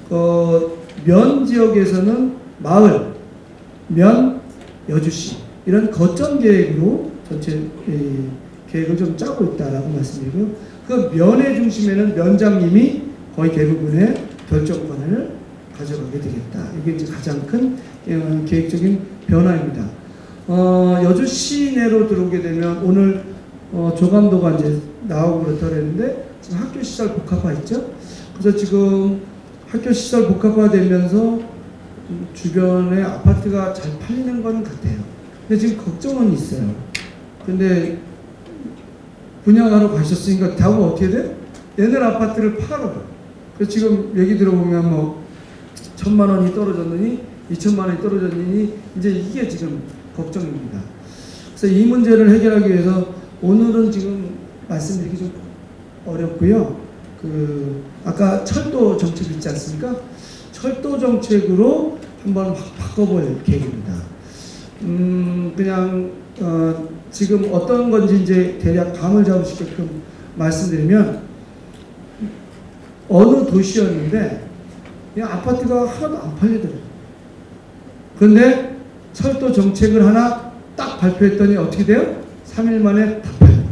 면 지역에서는 마을, 면, 여주시 이런 거점 계획으로 전체 계획을 좀 짜고 있다라고 말씀드리고요. 그 면의 중심에는 면장님이 거의 대부분의 결정권을 가져가게 되겠다. 이게 이제 가장 큰 계획적인 변화입니다. 여주 시내로 들어오게 되면 오늘 조감도가 이제 나오고 그렇다고 했는데 지금 학교 시설 복합화 있죠? 그래서 지금 학교 시설 복합화 되면서 주변에 아파트가 잘 팔리는 건 같아요. 근데 지금 걱정은 있어요. 근데 분양하러 가셨으니까 다음 어떻게 돼? 옛날 아파트를 팔아요. 그래서 지금 얘기 들어보면 뭐 1,000만 원이 떨어졌느니 2,000만 원이 떨어졌느니 이제 이게 지금 걱정입니다. 그래서 이 문제를 해결하기 위해서 오늘은 지금 말씀드리기 좀 어렵고요. 아까 철도 정책 있지 않습니까? 철도 정책으로 한번 확 바꿔볼 계획입니다. 그냥 지금 어떤 건지 이제 대략 감을 잡으시게끔 말씀드리면 어느 도시였는데 그냥 아파트가 하나도 안 팔리더라고요. 그런데 철도 정책을 하나 딱 발표했더니 어떻게 돼요? 3일 만에 다 팔렸대요.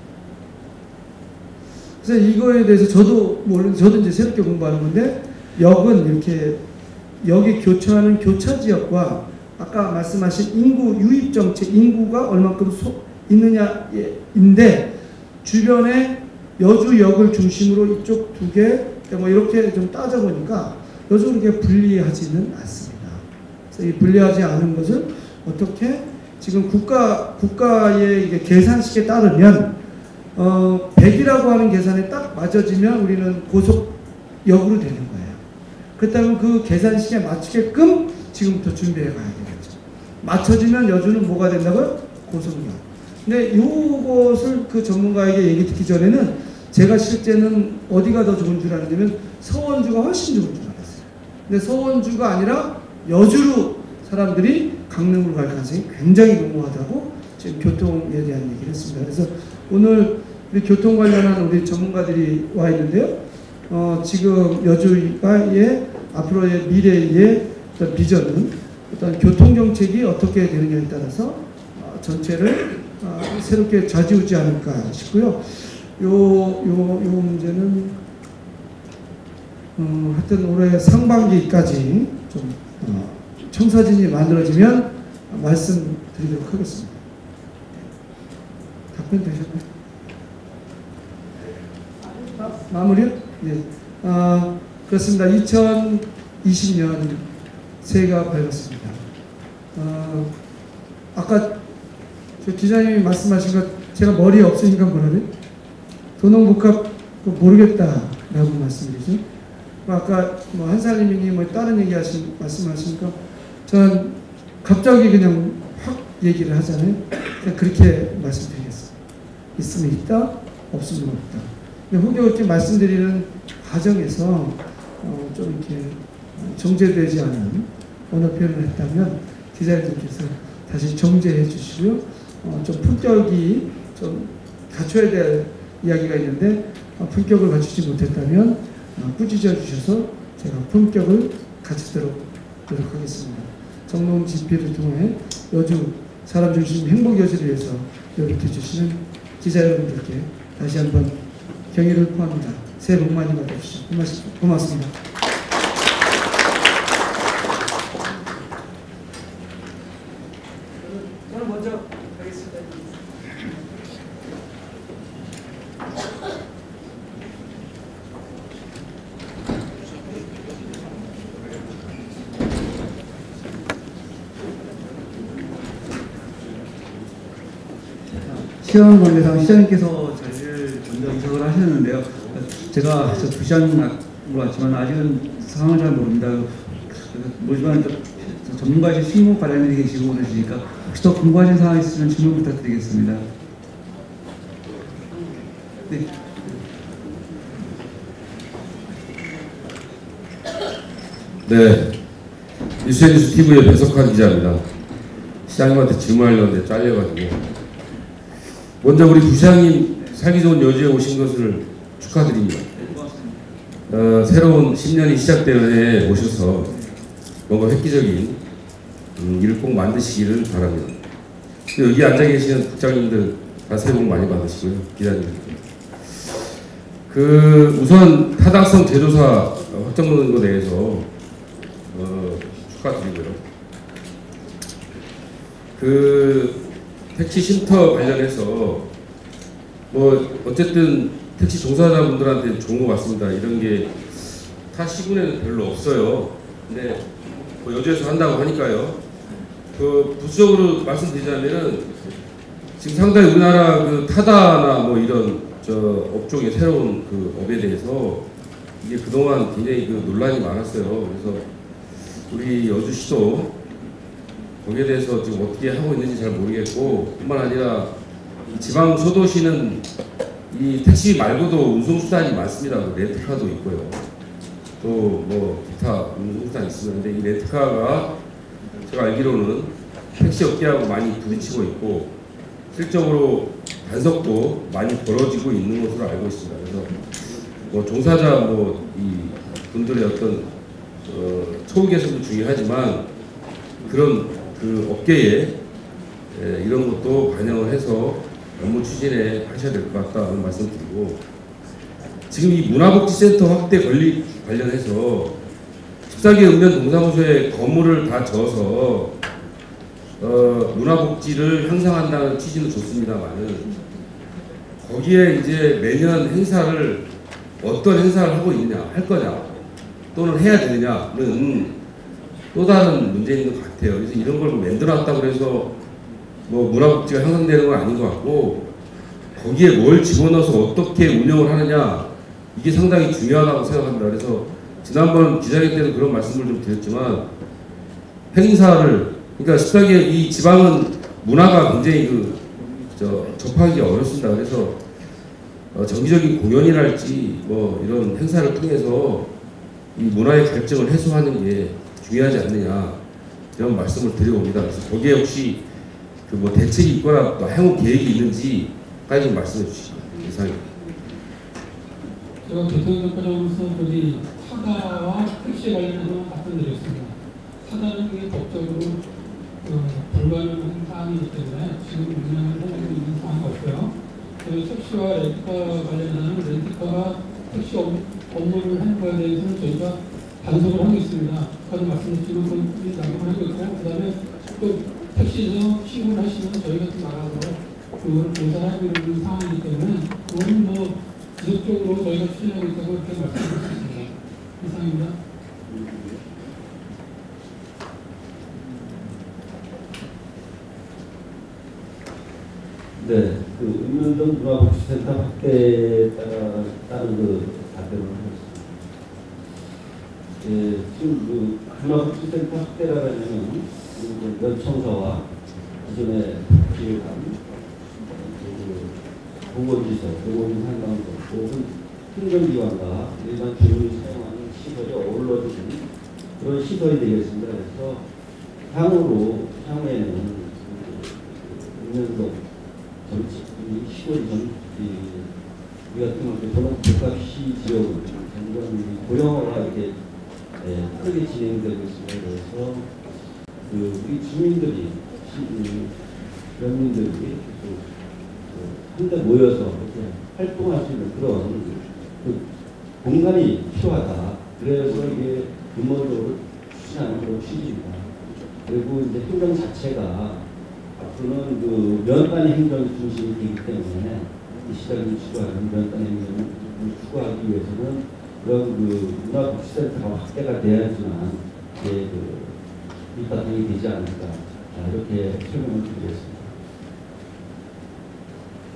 그래서 이거에 대해서 저도 이제 새롭게 공부하는 건데 역은 이렇게 역이 교차하는 교차 지역과 아까 말씀하신 인구 유입 정책, 인구가 얼만큼 있느냐인데 주변에 여주역을 중심으로 이쪽 두 개, 뭐 이렇게 좀 따져보니까 여주 그렇게 불리하지는 않습니다. 그래서 이 불리하지 않은 것을 어떻게 지금 국가의 이게 계산식에 따르면 100이라고 하는 계산에 딱 맞춰지면 우리는 고속역으로 되는 거예요. 그렇다면 그 계산식에 맞추게끔 지금부터 준비해 가야 되겠죠. 맞춰지면 여주는 뭐가 된다고요? 고속역. 근데 이것을 그 전문가에게 얘기 듣기 전에는 제가 실제는 어디가 더 좋은 줄 아냐면 서원주가 훨씬 좋은 줄 알았어요. 근데 서원주가 아니라 여주로 사람들이 강릉으로 갈 가능성이 굉장히 농후하다고 지금 교통에 대한 얘기를 했습니다. 그래서 오늘 우리 교통 관련한 우리 전문가들이 와 있는데요. 지금 여주의 앞으로의 미래의 어떤 비전은 어떤 교통정책이 어떻게 되느냐에 따라서 전체를 새롭게 좌지우지 않을까 싶고요. 요 문제는 하여튼 올해 상반기까지 좀 청사진이 만들어지면 말씀드리도록 하겠습니다. 답변 되셨나요? 마무리요? 네. 그렇습니다. 2020년 새해가 밝았습니다. 아까 저 기자님이 말씀하신 것 제가 머리에 없으니까 뭐라 그래? 도농복합 모르겠다라고 말씀드리죠. 아까 뭐 한살림이니 뭐 다른 말씀하시니까 저는 갑자기 그냥 확 얘기를 하잖아요. 그냥 그렇게 말씀드리겠습니다. 있으면 있다, 없으면 없다. 근데 혹여 이렇게 말씀드리는 과정에서 좀 이렇게 정제되지 않은 언어 표현을 했다면 기자님께서 다시 정제해 주시고요. 좀 품격이 좀 갖춰야 될 이야기가 있는데 품격을 갖추지 못했다면 꾸짖어 주셔서 제가 품격을 갖추도록 노력하겠습니다. 정농 집회를 통해 여주 사람 중심 행복 여주를 위해서 노력해 주시는 기자 여러분들께 다시 한번 경의를 표합니다. 새해 복 많이 받으십시오. 고맙습니다. 시간 관계상 시장님께서 자리를 먼저 이석을 하셨는데요. 제가 부시장님 물어봤지만 아직은 상황을 잘 모릅니다. 모르지만 전문가이신 실무 관련인이 계시고 그러시니까 혹시 더 궁금하신 사항 있으면 질문 부탁드리겠습니다. 네. 네, 뉴스앤뉴스 TV의 배석환 기자입니다. 시장님한테 질문하려는데 잘려가지고 먼저 우리 부시장님 살기 좋은 여주에 오신 것을 축하드립니다. 새로운 10년이 시작되는 해 오셔서 뭔가 획기적인 일을 꼭 만드시기를 바랍니다. 여기 앉아 계시는 국장님들 다 새해 복 많이 받으시고요. 기자님들. 우선 타당성 제조사 확정되는 것에 대해서 축하드리고요. 택시 쉼터 관련해서 어쨌든 택시 종사자분들한테 좋은 것 같습니다. 이런 게 타 시군에는 별로 없어요. 근데 여주에서 한다고 하니까요. 부수적으로 말씀드리자면은 지금 상당히 우리나라 타다나 이런 업종의 새로운 업에 대해서 이게 그동안 굉장히 논란이 많았어요. 그래서 우리 여주시도 거기에 대해서 지금 어떻게 하고 있는지 잘 모르겠고, 뿐만 아니라 이 지방 소도시는 이 택시 말고도 운송수단이 많습니다. 렌트카도 있고요. 또 기타 운송수단이 있습니다. 근데 이 렌트카가 제가 알기로는 택시 업계하고 많이 부딪히고 있고 실적으로 단속도 많이 벌어지고 있는 것으로 알고 있습니다. 그래서 종사자 이 분들의 어떤 처우 개선도 중요하지만 그런 업계에 이런 것도 반영을 해서 업무 추진에 하셔야 될 것 같다는 말씀드리고, 지금 이 문화복지센터 확대 관련해서 14개 읍면 동사무소에 건물을 다 져서 문화복지를 향상한다는 취지는 좋습니다만은 거기에 이제 매년 행사를 어떤 행사를 하고 있느냐, 할 거냐, 또는 해야 되느냐는 또 다른 문제인 것 같아요. 그래서 이런 걸 만들어놨다고 해서 문화복지가 향상되는 건 아닌 것 같고, 거기에 뭘 집어넣어서 어떻게 운영을 하느냐, 이게 상당히 중요하다고 생각합니다. 그래서 지난번 기자회 때도 그런 말씀을 좀 드렸지만, 행사를, 그러니까 14개 이 지방은 문화가 굉장히 접하기 어렵습니다. 그래서 정기적인 공연이랄지 이런 행사를 통해서 이 문화의 갈증을 해소하는 게 중요하지 않느냐, 이런 말씀을 드려봅니다. 그래서 거기에 혹시 대책이 있거나 향후 계획이 있는지까지 좀 말씀해 주시기 이상입니다. 제가 교통정보자로서 타다와 택시 관련해서 답변드리겠습니다. 타다는 그게 법적으로 불가능한 사항이기 때문에 지금 운영을 하고 있는 사항이 없고요. 그리고 택시와 렌트카 관련해서는 렌트카가 택시 업무를 하는 거에 대해서는 저희가 단속을 하고 있습니다. 아까도 말씀드렸지만 그건 나가고 하고 있고, 그 다음에 또 택시에서 신고를 하시면 저희가 또 나가서 그걸 조사하고 있는 상황이기 때문에 그건 지속적으로 저희가 추진하고 있다고 이렇게 말씀드릴 수 있습니다. 이상입니다. 네, 읍면동 문화복지센터 확대에 따른 답변을 하겠습니다. 지금 문화복지센터 확대라면은 면청사와 기존의 기획안, 공원지서, 공원 상담소, 혹은 행정기관과 일반 주민이 사용하는 시설이 어우러지는 그런 시설이 되겠습니다. 그래서 향후에는 읍면동 시골 우리 같은 경우는 복합시 지역을 고령화가 이렇게 크게 진행되고 있습니다. 그래서 우리 주민들이 연민들이 한데 모여서 이렇게 활동할 수 있는 그런 공간이 필요하다. 그래서 이게 근본적으로 추진하는 그런 취지입니다. 그리고 이제 행정 자체가 앞으로는 면단 행정 중심이 되기 때문에 이 시장이 추구하는 면단 행정을 추구하기 위해서는 그런 문화복지센터가 확대가 돼야지만 이게 밑바탕이 되지 않을까, 이렇게 설명을 드리겠습니다.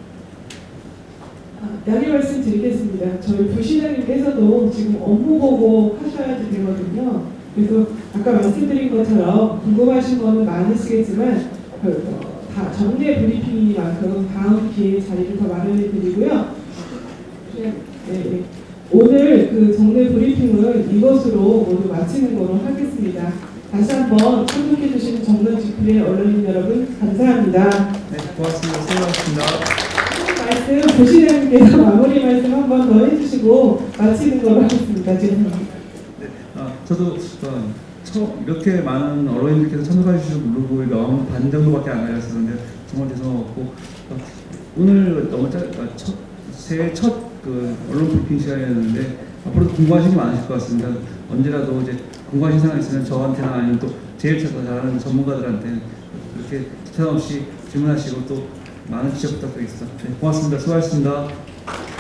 양해 말씀드리겠습니다. 저희 부시장님께서도 지금 업무 보고 하셔야지 되거든요. 그래서 아까 말씀드린 것처럼 궁금하신 거는 많으시겠지만 다 정례 브리핑이만큼 다음 기회에 자리를 더 마련해 드리고요. 네. 오늘 그 정례 브리핑을 이것으로 모두 마치는 거로 하겠습니다. 다시 한번 참석해 주신 정론 집회 언론인 여러분 감사합니다. 네, 고맙습니다. 수고하셨습니다. 말씀 부시장님께서 마무리 말씀 한 번 더 해주시고 마치는 걸로 하겠습니다. 죄송합니다. 저도 이렇게 많은 언론인들께서 참석해 주시고 모르고 명 반 정도밖에 안 나갔었는데 정말 죄송하고 오늘 너무 새해 첫 그 언론 브리핑 시간이었는데 앞으로도 궁금하신 게 많으실 것 같습니다. 언제라도 이제 궁금하신 사항 있으면 저한테나 아니면 또 제일 잘하는 전문가들한테 이렇게 지탄 없이 질문하시고 또 많은 지적 부탁드리겠습니다. 네, 고맙습니다. 수고하셨습니다.